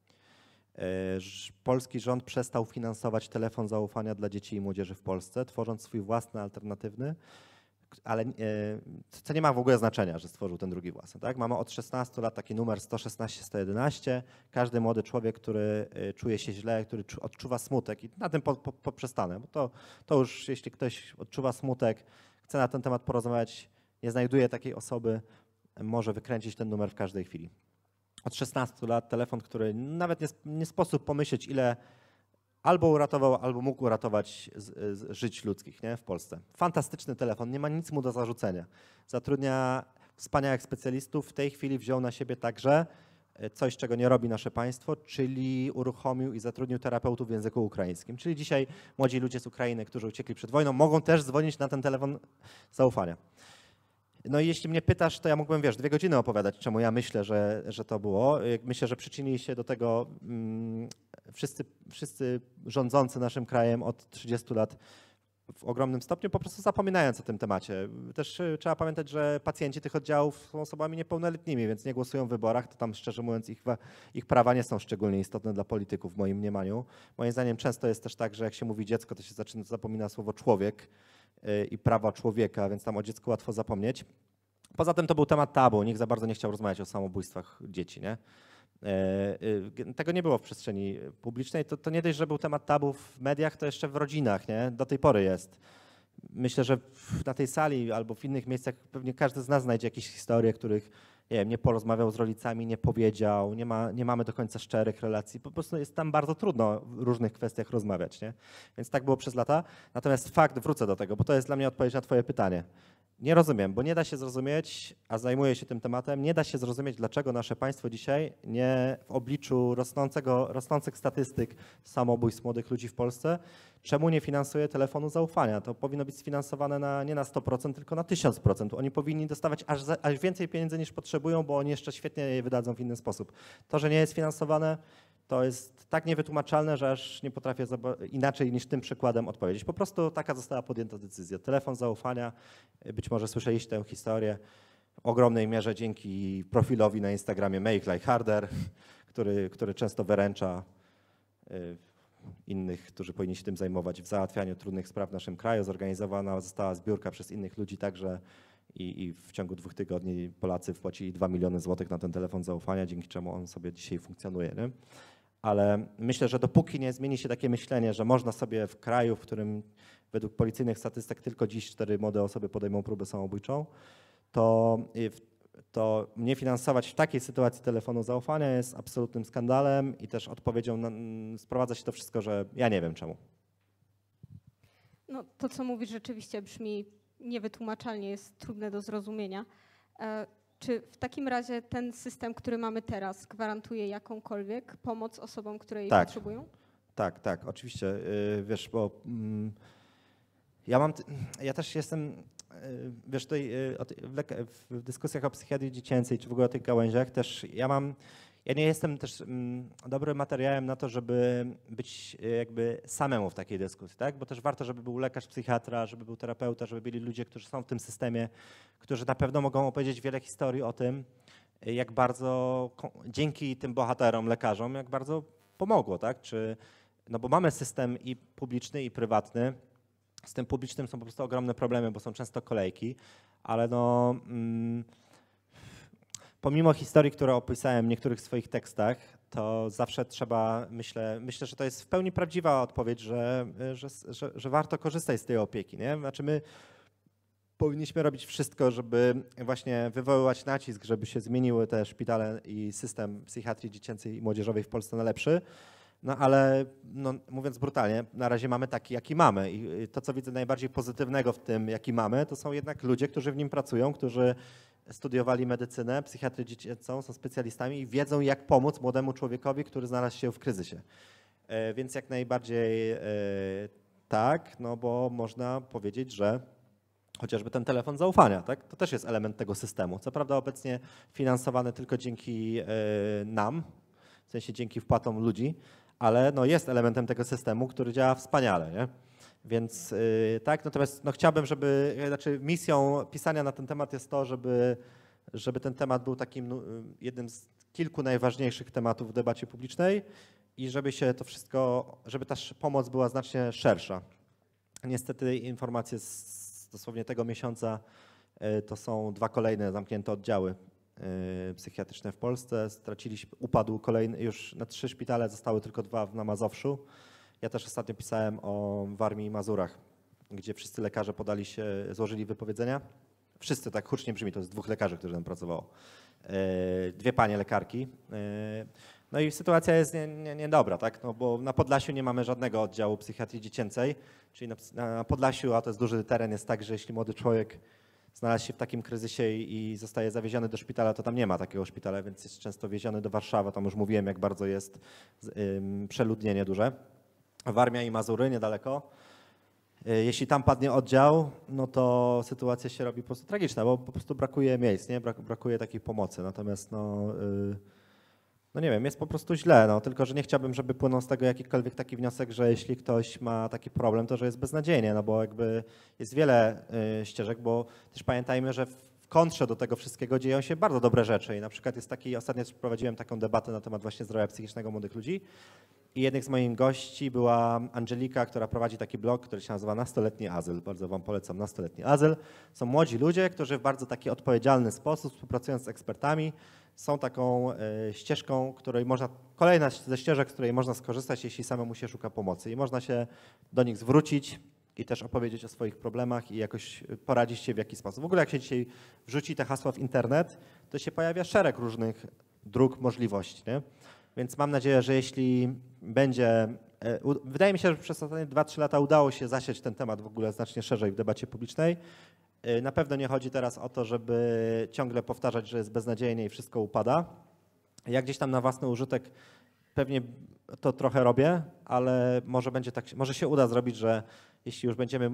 Polski rząd przestał finansować telefon zaufania dla dzieci i młodzieży w Polsce, tworząc swój własny, alternatywny, ale co nie ma w ogóle znaczenia, że stworzył ten drugi własny. Tak? Mamy od szesnastu lat taki numer sto szesnaście sto jedenaście. Każdy młody człowiek, który czuje się źle, który odczuwa smutek i na tym po, po, poprzestanę, bo to, to już jeśli ktoś odczuwa smutek, chce na ten temat porozmawiać, nie znajduje takiej osoby, może wykręcić ten numer w każdej chwili. Od szesnastu lat telefon, który nawet nie, nie sposób pomyśleć, ile albo uratował, albo mógł uratować z, z żyć ludzkich, nie? W Polsce. Fantastyczny telefon, nie ma nic mu do zarzucenia. Zatrudnia wspaniałych specjalistów. W tej chwili wziął na siebie także coś, czego nie robi nasze państwo, czyli uruchomił i zatrudnił terapeutów w języku ukraińskim. Czyli dzisiaj młodzi ludzie z Ukrainy, którzy uciekli przed wojną, mogą też dzwonić na ten telefon zaufania. No i jeśli mnie pytasz, to ja mógłbym, wiesz, dwie godziny opowiadać, czemu ja myślę, że, że to było. Myślę, że przyczynili się do tego mm, wszyscy, wszyscy rządzący naszym krajem od trzydziestu lat w ogromnym stopniu, po prostu zapominając o tym temacie. Też y, trzeba pamiętać, że pacjenci tych oddziałów są osobami niepełnoletnimi, więc nie głosują w wyborach, to tam szczerze mówiąc ich, ich prawa nie są szczególnie istotne dla polityków w moim mniemaniu. Moim zdaniem często jest też tak, że jak się mówi dziecko, to się zaczyna, zapomina słowo człowiek y, i prawa człowieka, więc tam o dziecku łatwo zapomnieć. Poza tym to był temat tabu, nikt za bardzo nie chciał rozmawiać o samobójstwach dzieci, nie? Tego nie było w przestrzeni publicznej. To, to nie dość, że był temat tabu w mediach, to jeszcze w rodzinach, nie? Do tej pory jest. Myślę, że na tej sali albo w innych miejscach pewnie każdy z nas znajdzie jakieś historie, których nie wiem, nie porozmawiał z rodzicami, nie powiedział, nie, ma, nie mamy do końca szczerych relacji. Po prostu jest tam bardzo trudno w różnych kwestiach rozmawiać, nie? Więc tak było przez lata. Natomiast fakt, wrócę do tego, bo to jest dla mnie odpowiedź na twoje pytanie. Nie rozumiem, bo nie da się zrozumieć, a zajmuję się tym tematem, nie da się zrozumieć, dlaczego nasze państwo dzisiaj nie w obliczu rosnącego, rosnących statystyk samobójstw młodych ludzi w Polsce, czemu nie finansuje telefonu zaufania? To powinno być sfinansowane na, nie na sto procent, tylko na tysiąc procent. Oni powinni dostawać aż, za, aż więcej pieniędzy niż potrzebują, bo oni jeszcze świetnie je wydadzą w inny sposób. To, że nie jest finansowane, to jest tak niewytłumaczalne, że aż nie potrafię inaczej niż tym przykładem odpowiedzieć. Po prostu taka została podjęta decyzja. Telefon zaufania, być może słyszeliście tę historię, w ogromnej mierze dzięki profilowi na Instagramie Make Life Harder, który, który często wyręcza innych, którzy powinni się tym zajmować w załatwianiu trudnych spraw w naszym kraju. Zorganizowana została zbiórka przez innych ludzi także i, i w ciągu dwóch tygodni Polacy wpłacili dwa miliony złotych na ten telefon zaufania, dzięki czemu on sobie dzisiaj funkcjonuje. Nie? Ale myślę, że dopóki nie zmieni się takie myślenie, że można sobie w kraju, w którym według policyjnych statystyk tylko dziś cztery młode osoby podejmą próbę samobójczą, to, to nie finansować w takiej sytuacji telefonu zaufania jest absolutnym skandalem i też odpowiedzią na, sprowadza się to wszystko, że ja nie wiem czemu. No, to, co mówisz, rzeczywiście brzmi niewytłumaczalnie, jest trudne do zrozumienia. E, czy w takim razie ten system, który mamy teraz, gwarantuje jakąkolwiek pomoc osobom, które jej tak. potrzebują? Tak, tak, oczywiście. Yy, wiesz, bo mm, ja mam, ja też jestem, yy, wiesz, tutaj yy, w, w dyskusjach o psychiatrii dziecięcej, czy w ogóle o tych gałęziach też ja mam, ja nie jestem też mm, dobrym materiałem na to, żeby być jakby samemu w takiej dyskusji, tak? Bo też warto, żeby był lekarz, psychiatra, żeby był terapeuta, żeby byli ludzie, którzy są w tym systemie, którzy na pewno mogą opowiedzieć wiele historii o tym, jak bardzo dzięki tym bohaterom, lekarzom, jak bardzo pomogło, tak? Czy, no bo mamy system i publiczny, i prywatny. Z tym publicznym są po prostu ogromne problemy, bo są często kolejki, ale no... Mm, pomimo historii, które opisałem w niektórych swoich tekstach, to zawsze trzeba, myślę, myślę, że to jest w pełni prawdziwa odpowiedź, że, że, że, że warto korzystać z tej opieki. Nie? Znaczy my powinniśmy robić wszystko, żeby właśnie wywoływać nacisk, żeby się zmieniły te szpitale i system psychiatrii dziecięcej i młodzieżowej w Polsce na lepszy. No ale no, mówiąc brutalnie, na razie mamy taki, jaki mamy i to, co widzę najbardziej pozytywnego w tym, jaki mamy, to są jednak ludzie, którzy w nim pracują, którzy studiowali medycynę, psychiatrię dziecięcą, są specjalistami i wiedzą, jak pomóc młodemu człowiekowi, który znalazł się w kryzysie. E, więc jak najbardziej e, tak, no bo można powiedzieć, że chociażby ten telefon zaufania, tak, to też jest element tego systemu. Co prawda obecnie finansowany tylko dzięki e, nam, w sensie dzięki wpłatom ludzi, ale no jest elementem tego systemu, który działa wspaniale, nie? Więc yy, tak, natomiast no chciałbym, żeby, znaczy misją pisania na ten temat jest to, żeby, żeby ten temat był takim no, jednym z kilku najważniejszych tematów w debacie publicznej i żeby się to wszystko, żeby ta pomoc była znacznie szersza. Niestety informacje z dosłownie tego miesiąca yy, to są dwa kolejne zamknięte oddziały yy, psychiatryczne w Polsce. Straciliśmy, upadł kolejny, już na trzy szpitale zostały tylko dwa na Mazowszu. Ja też ostatnio pisałem o Warmii i Mazurach, gdzie wszyscy lekarze podali się, złożyli wypowiedzenia. Wszyscy, tak hucznie brzmi, to jest dwóch lekarzy, którzy tam pracowało. Dwie panie lekarki. No i sytuacja jest niedobra, nie, nie tak? No bo na Podlasiu nie mamy żadnego oddziału psychiatrii dziecięcej, czyli na, na Podlasiu, a to jest duży teren, jest tak, że jeśli młody człowiek znalazł się w takim kryzysie i, i zostaje zawieziony do szpitala, to tam nie ma takiego szpitala, więc jest często wieziony do Warszawy. Tam już mówiłem, jak bardzo jest ym, przeludnienie duże. Warmia i Mazury niedaleko. jeśli tam padnie oddział, no to sytuacja się robi po prostu tragiczna, bo po prostu brakuje miejsc, nie? Brak, brakuje takiej pomocy. Natomiast no, no nie wiem, jest po prostu źle, no, tylko że nie chciałbym, żeby płynął z tego jakikolwiek taki wniosek, że jeśli ktoś ma taki problem, to że jest beznadziejnie, no bo jakby jest wiele ścieżek, bo też pamiętajmy, że w kontrze do tego wszystkiego dzieją się bardzo dobre rzeczy i na przykład jest taki, ostatnio prowadziłem taką debatę na temat właśnie zdrowia psychicznego młodych ludzi i jednym z moich gości była Angelika, która prowadzi taki blog, który się nazywa Nastoletni Azyl. Bardzo wam polecam Nastoletni Azyl. Są młodzi ludzie, którzy w bardzo taki odpowiedzialny sposób, współpracując z ekspertami, są taką y, ścieżką, której można, kolejna ze ścieżek, z której można skorzystać, jeśli samemu się szuka pomocy i można się do nich zwrócić i też opowiedzieć o swoich problemach i jakoś poradzić się w jakiś sposób. W ogóle jak się dzisiaj wrzuci te hasła w internet, to się pojawia szereg różnych dróg, możliwości, nie? Więc mam nadzieję, że jeśli będzie, wydaje mi się, że przez ostatnie dwa trzy lata udało się zasiać ten temat w ogóle znacznie szerzej w debacie publicznej. Na pewno nie chodzi teraz o to, żeby ciągle powtarzać, że jest beznadziejnie i wszystko upada. Ja gdzieś tam na własny użytek pewnie to trochę robię, ale może będzie tak, może się uda zrobić, że jeśli już będziemy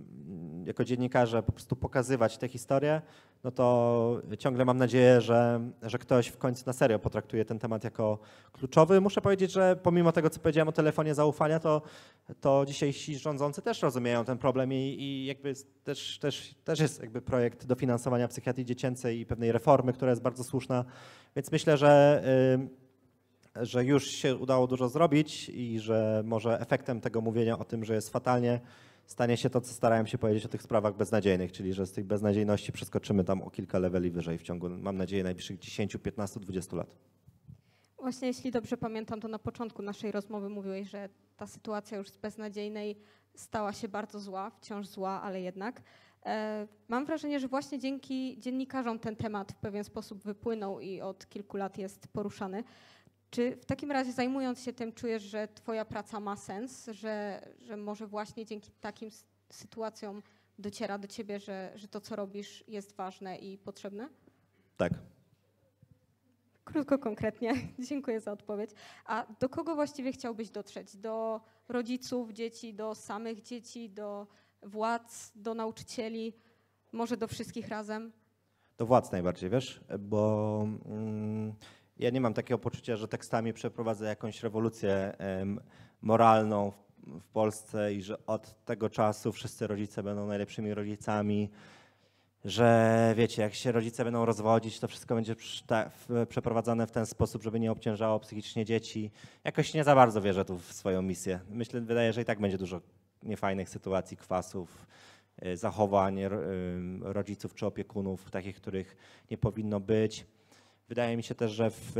jako dziennikarze po prostu pokazywać tę historię, no to ciągle mam nadzieję, że, że ktoś w końcu na serio potraktuje ten temat jako kluczowy. Muszę powiedzieć, że pomimo tego, co powiedziałem o telefonie zaufania, to, to dzisiejsi rządzący też rozumieją ten problem i, i jakby też, też, też jest jakby projekt dofinansowania psychiatrii dziecięcej i pewnej reformy, która jest bardzo słuszna, więc myślę, że yy, że już się udało dużo zrobić i że może efektem tego mówienia o tym, że jest fatalnie, stanie się to, co starałem się powiedzieć o tych sprawach beznadziejnych, czyli że z tej beznadziejności przeskoczymy tam o kilka leveli wyżej w ciągu, mam nadzieję, najbliższych dziesięć, piętnaście, dwadzieścia lat. Właśnie jeśli dobrze pamiętam, to na początku naszej rozmowy mówiłeś, że ta sytuacja już z beznadziejnej stała się bardzo zła, wciąż zła, ale jednak. E, mam wrażenie, że właśnie dzięki dziennikarzom ten temat w pewien sposób wypłynął i od kilku lat jest poruszany. Czy w takim razie zajmując się tym czujesz, że twoja praca ma sens, że, że może właśnie dzięki takim sytuacjom dociera do ciebie, że, że to, co robisz, jest ważne i potrzebne? Tak. Krótko, konkretnie. Dziękuję za odpowiedź. A do kogo właściwie chciałbyś dotrzeć? Do rodziców dzieci, do samych dzieci, do władz, do nauczycieli, może do wszystkich razem? Do władz najbardziej, wiesz, bo... Mm, ja nie mam takiego poczucia, że tekstami przeprowadzę jakąś rewolucję moralną w Polsce i że od tego czasu wszyscy rodzice będą najlepszymi rodzicami, że wiecie, jak się rodzice będą rozwodzić, to wszystko będzie przeprowadzane w ten sposób, żeby nie obciążało psychicznie dzieci. Jakoś nie za bardzo wierzę tu w swoją misję. Myślę, wydaje, że i tak będzie dużo niefajnych sytuacji, kwasów, zachowań rodziców czy opiekunów, takich, których nie powinno być. Wydaje mi się też, że w,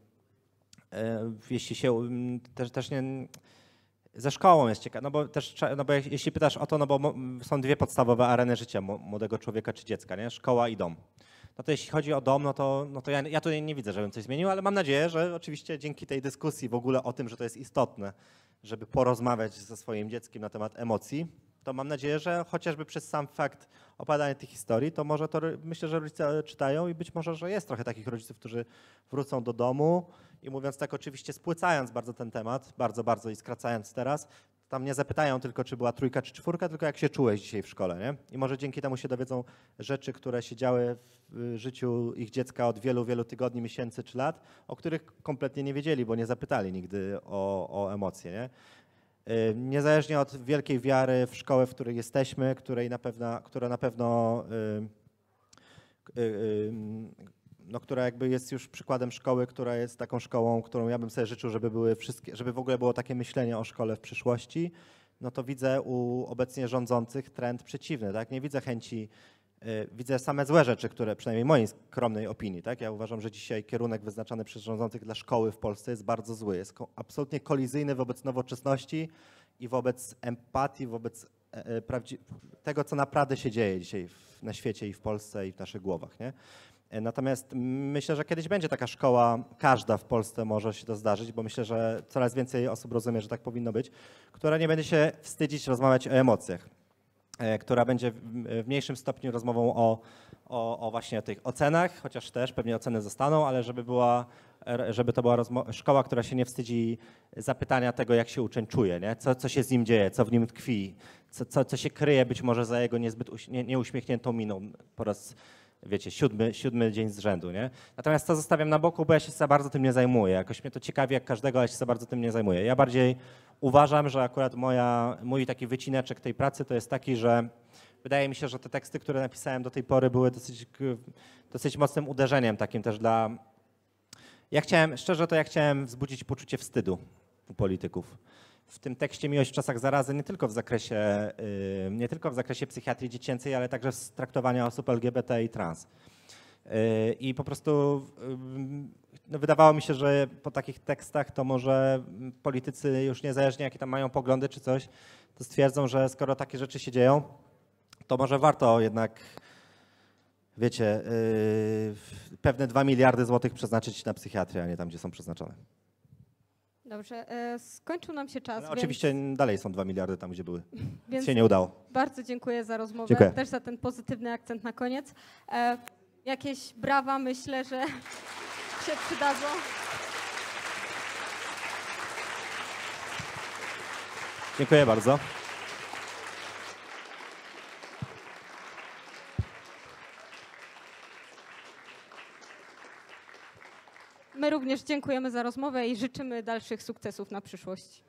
w, jeśli się też, też nie, ze szkołą jest ciekawe, no bo też, no bo jeśli pytasz o to, no bo są dwie podstawowe areny życia młodego człowieka czy dziecka, nie? Szkoła i dom. No to jeśli chodzi o dom, no to, no to ja, ja tutaj nie widzę, żebym coś zmienił, ale mam nadzieję, że oczywiście dzięki tej dyskusji w ogóle o tym, że to jest istotne, żeby porozmawiać ze swoim dzieckiem na temat emocji, to mam nadzieję, że chociażby przez sam fakt opowiadania tych historii, to może to myślę, że rodzice czytają i być może, że jest trochę takich rodziców, którzy wrócą do domu i mówiąc tak oczywiście spłycając bardzo ten temat, bardzo, bardzo i skracając teraz, tam nie zapytają tylko, czy była trójka czy czwórka, tylko jak się czułeś dzisiaj w szkole, nie? I może dzięki temu się dowiedzą rzeczy, które się działy w życiu ich dziecka od wielu, wielu tygodni, miesięcy czy lat, o których kompletnie nie wiedzieli, bo nie zapytali nigdy o, o emocje, nie? Niezależnie od wielkiej wiary w szkołę, w której jesteśmy, której na pewno, która na pewno, yy, yy, no, która jakby jest już przykładem szkoły, która jest taką szkołą, którą ja bym sobie życzył, żeby były wszystkie, żeby w ogóle było takie myślenie o szkole w przyszłości, no to widzę u obecnie rządzących trend przeciwny, tak? Nie widzę chęci, yy, widzę same złe rzeczy, które przynajmniej w mojej skromnej opinii, tak? Ja uważam, że dzisiaj kierunek wyznaczany przez rządzących dla szkoły w Polsce jest bardzo zły, jest ko- absolutnie kolizyjny wobec nowoczesności i wobec empatii, wobec e, prawdzi- tego, co naprawdę się dzieje dzisiaj w, na świecie i w Polsce i w naszych głowach, nie? Natomiast myślę, że kiedyś będzie taka szkoła, każda w Polsce może się to zdarzyć, bo myślę, że coraz więcej osób rozumie, że tak powinno być, która nie będzie się wstydzić rozmawiać o emocjach, która będzie w mniejszym stopniu rozmową o, o, o właśnie tych ocenach, chociaż też pewnie oceny zostaną, ale żeby była żeby to była rozmo- szkoła, która się nie wstydzi zapytania tego, jak się uczeń czuje, nie? Co, co się z nim dzieje, co w nim tkwi, co, co, co się kryje być może za jego niezbyt uś- nie, nieuśmiechniętą miną po raz, wiecie, siódmy, siódmy dzień z rzędu, nie? Natomiast to zostawiam na boku, bo ja się za bardzo tym nie zajmuję. Jakoś mnie to ciekawi jak każdego, ale się za bardzo tym nie zajmuję. Ja bardziej uważam, że akurat moja, mój taki wycineczek tej pracy to jest taki, że wydaje mi się, że te teksty, które napisałem do tej pory były dosyć, dosyć mocnym uderzeniem takim też dla... Ja chciałem, szczerze to ja chciałem wzbudzić poczucie wstydu u polityków. W tym tekście Miłość w czasach zarazy nie tylko w zakresie, yy, nie tylko w zakresie psychiatrii dziecięcej, ale także z traktowania osób L G B T i trans. Yy, I po prostu yy, no wydawało mi się, że po takich tekstach to może politycy już niezależnie jakie tam mają poglądy czy coś, to stwierdzą, że skoro takie rzeczy się dzieją, to może warto jednak, wiecie, yy, pewne dwa miliardy złotych przeznaczyć na psychiatrię, a nie tam, gdzie są przeznaczone. Dobrze, e, skończył nam się czas, Ale więc, oczywiście dalej są dwa miliardy tam, gdzie były. więc Się nie udało. bardzo dziękuję za rozmowę, Dziękuję. też za ten pozytywny akcent na koniec. E, jakieś brawa myślę, że się przydadzą. Dziękuję bardzo. My również dziękujemy za rozmowę i życzymy dalszych sukcesów na przyszłość.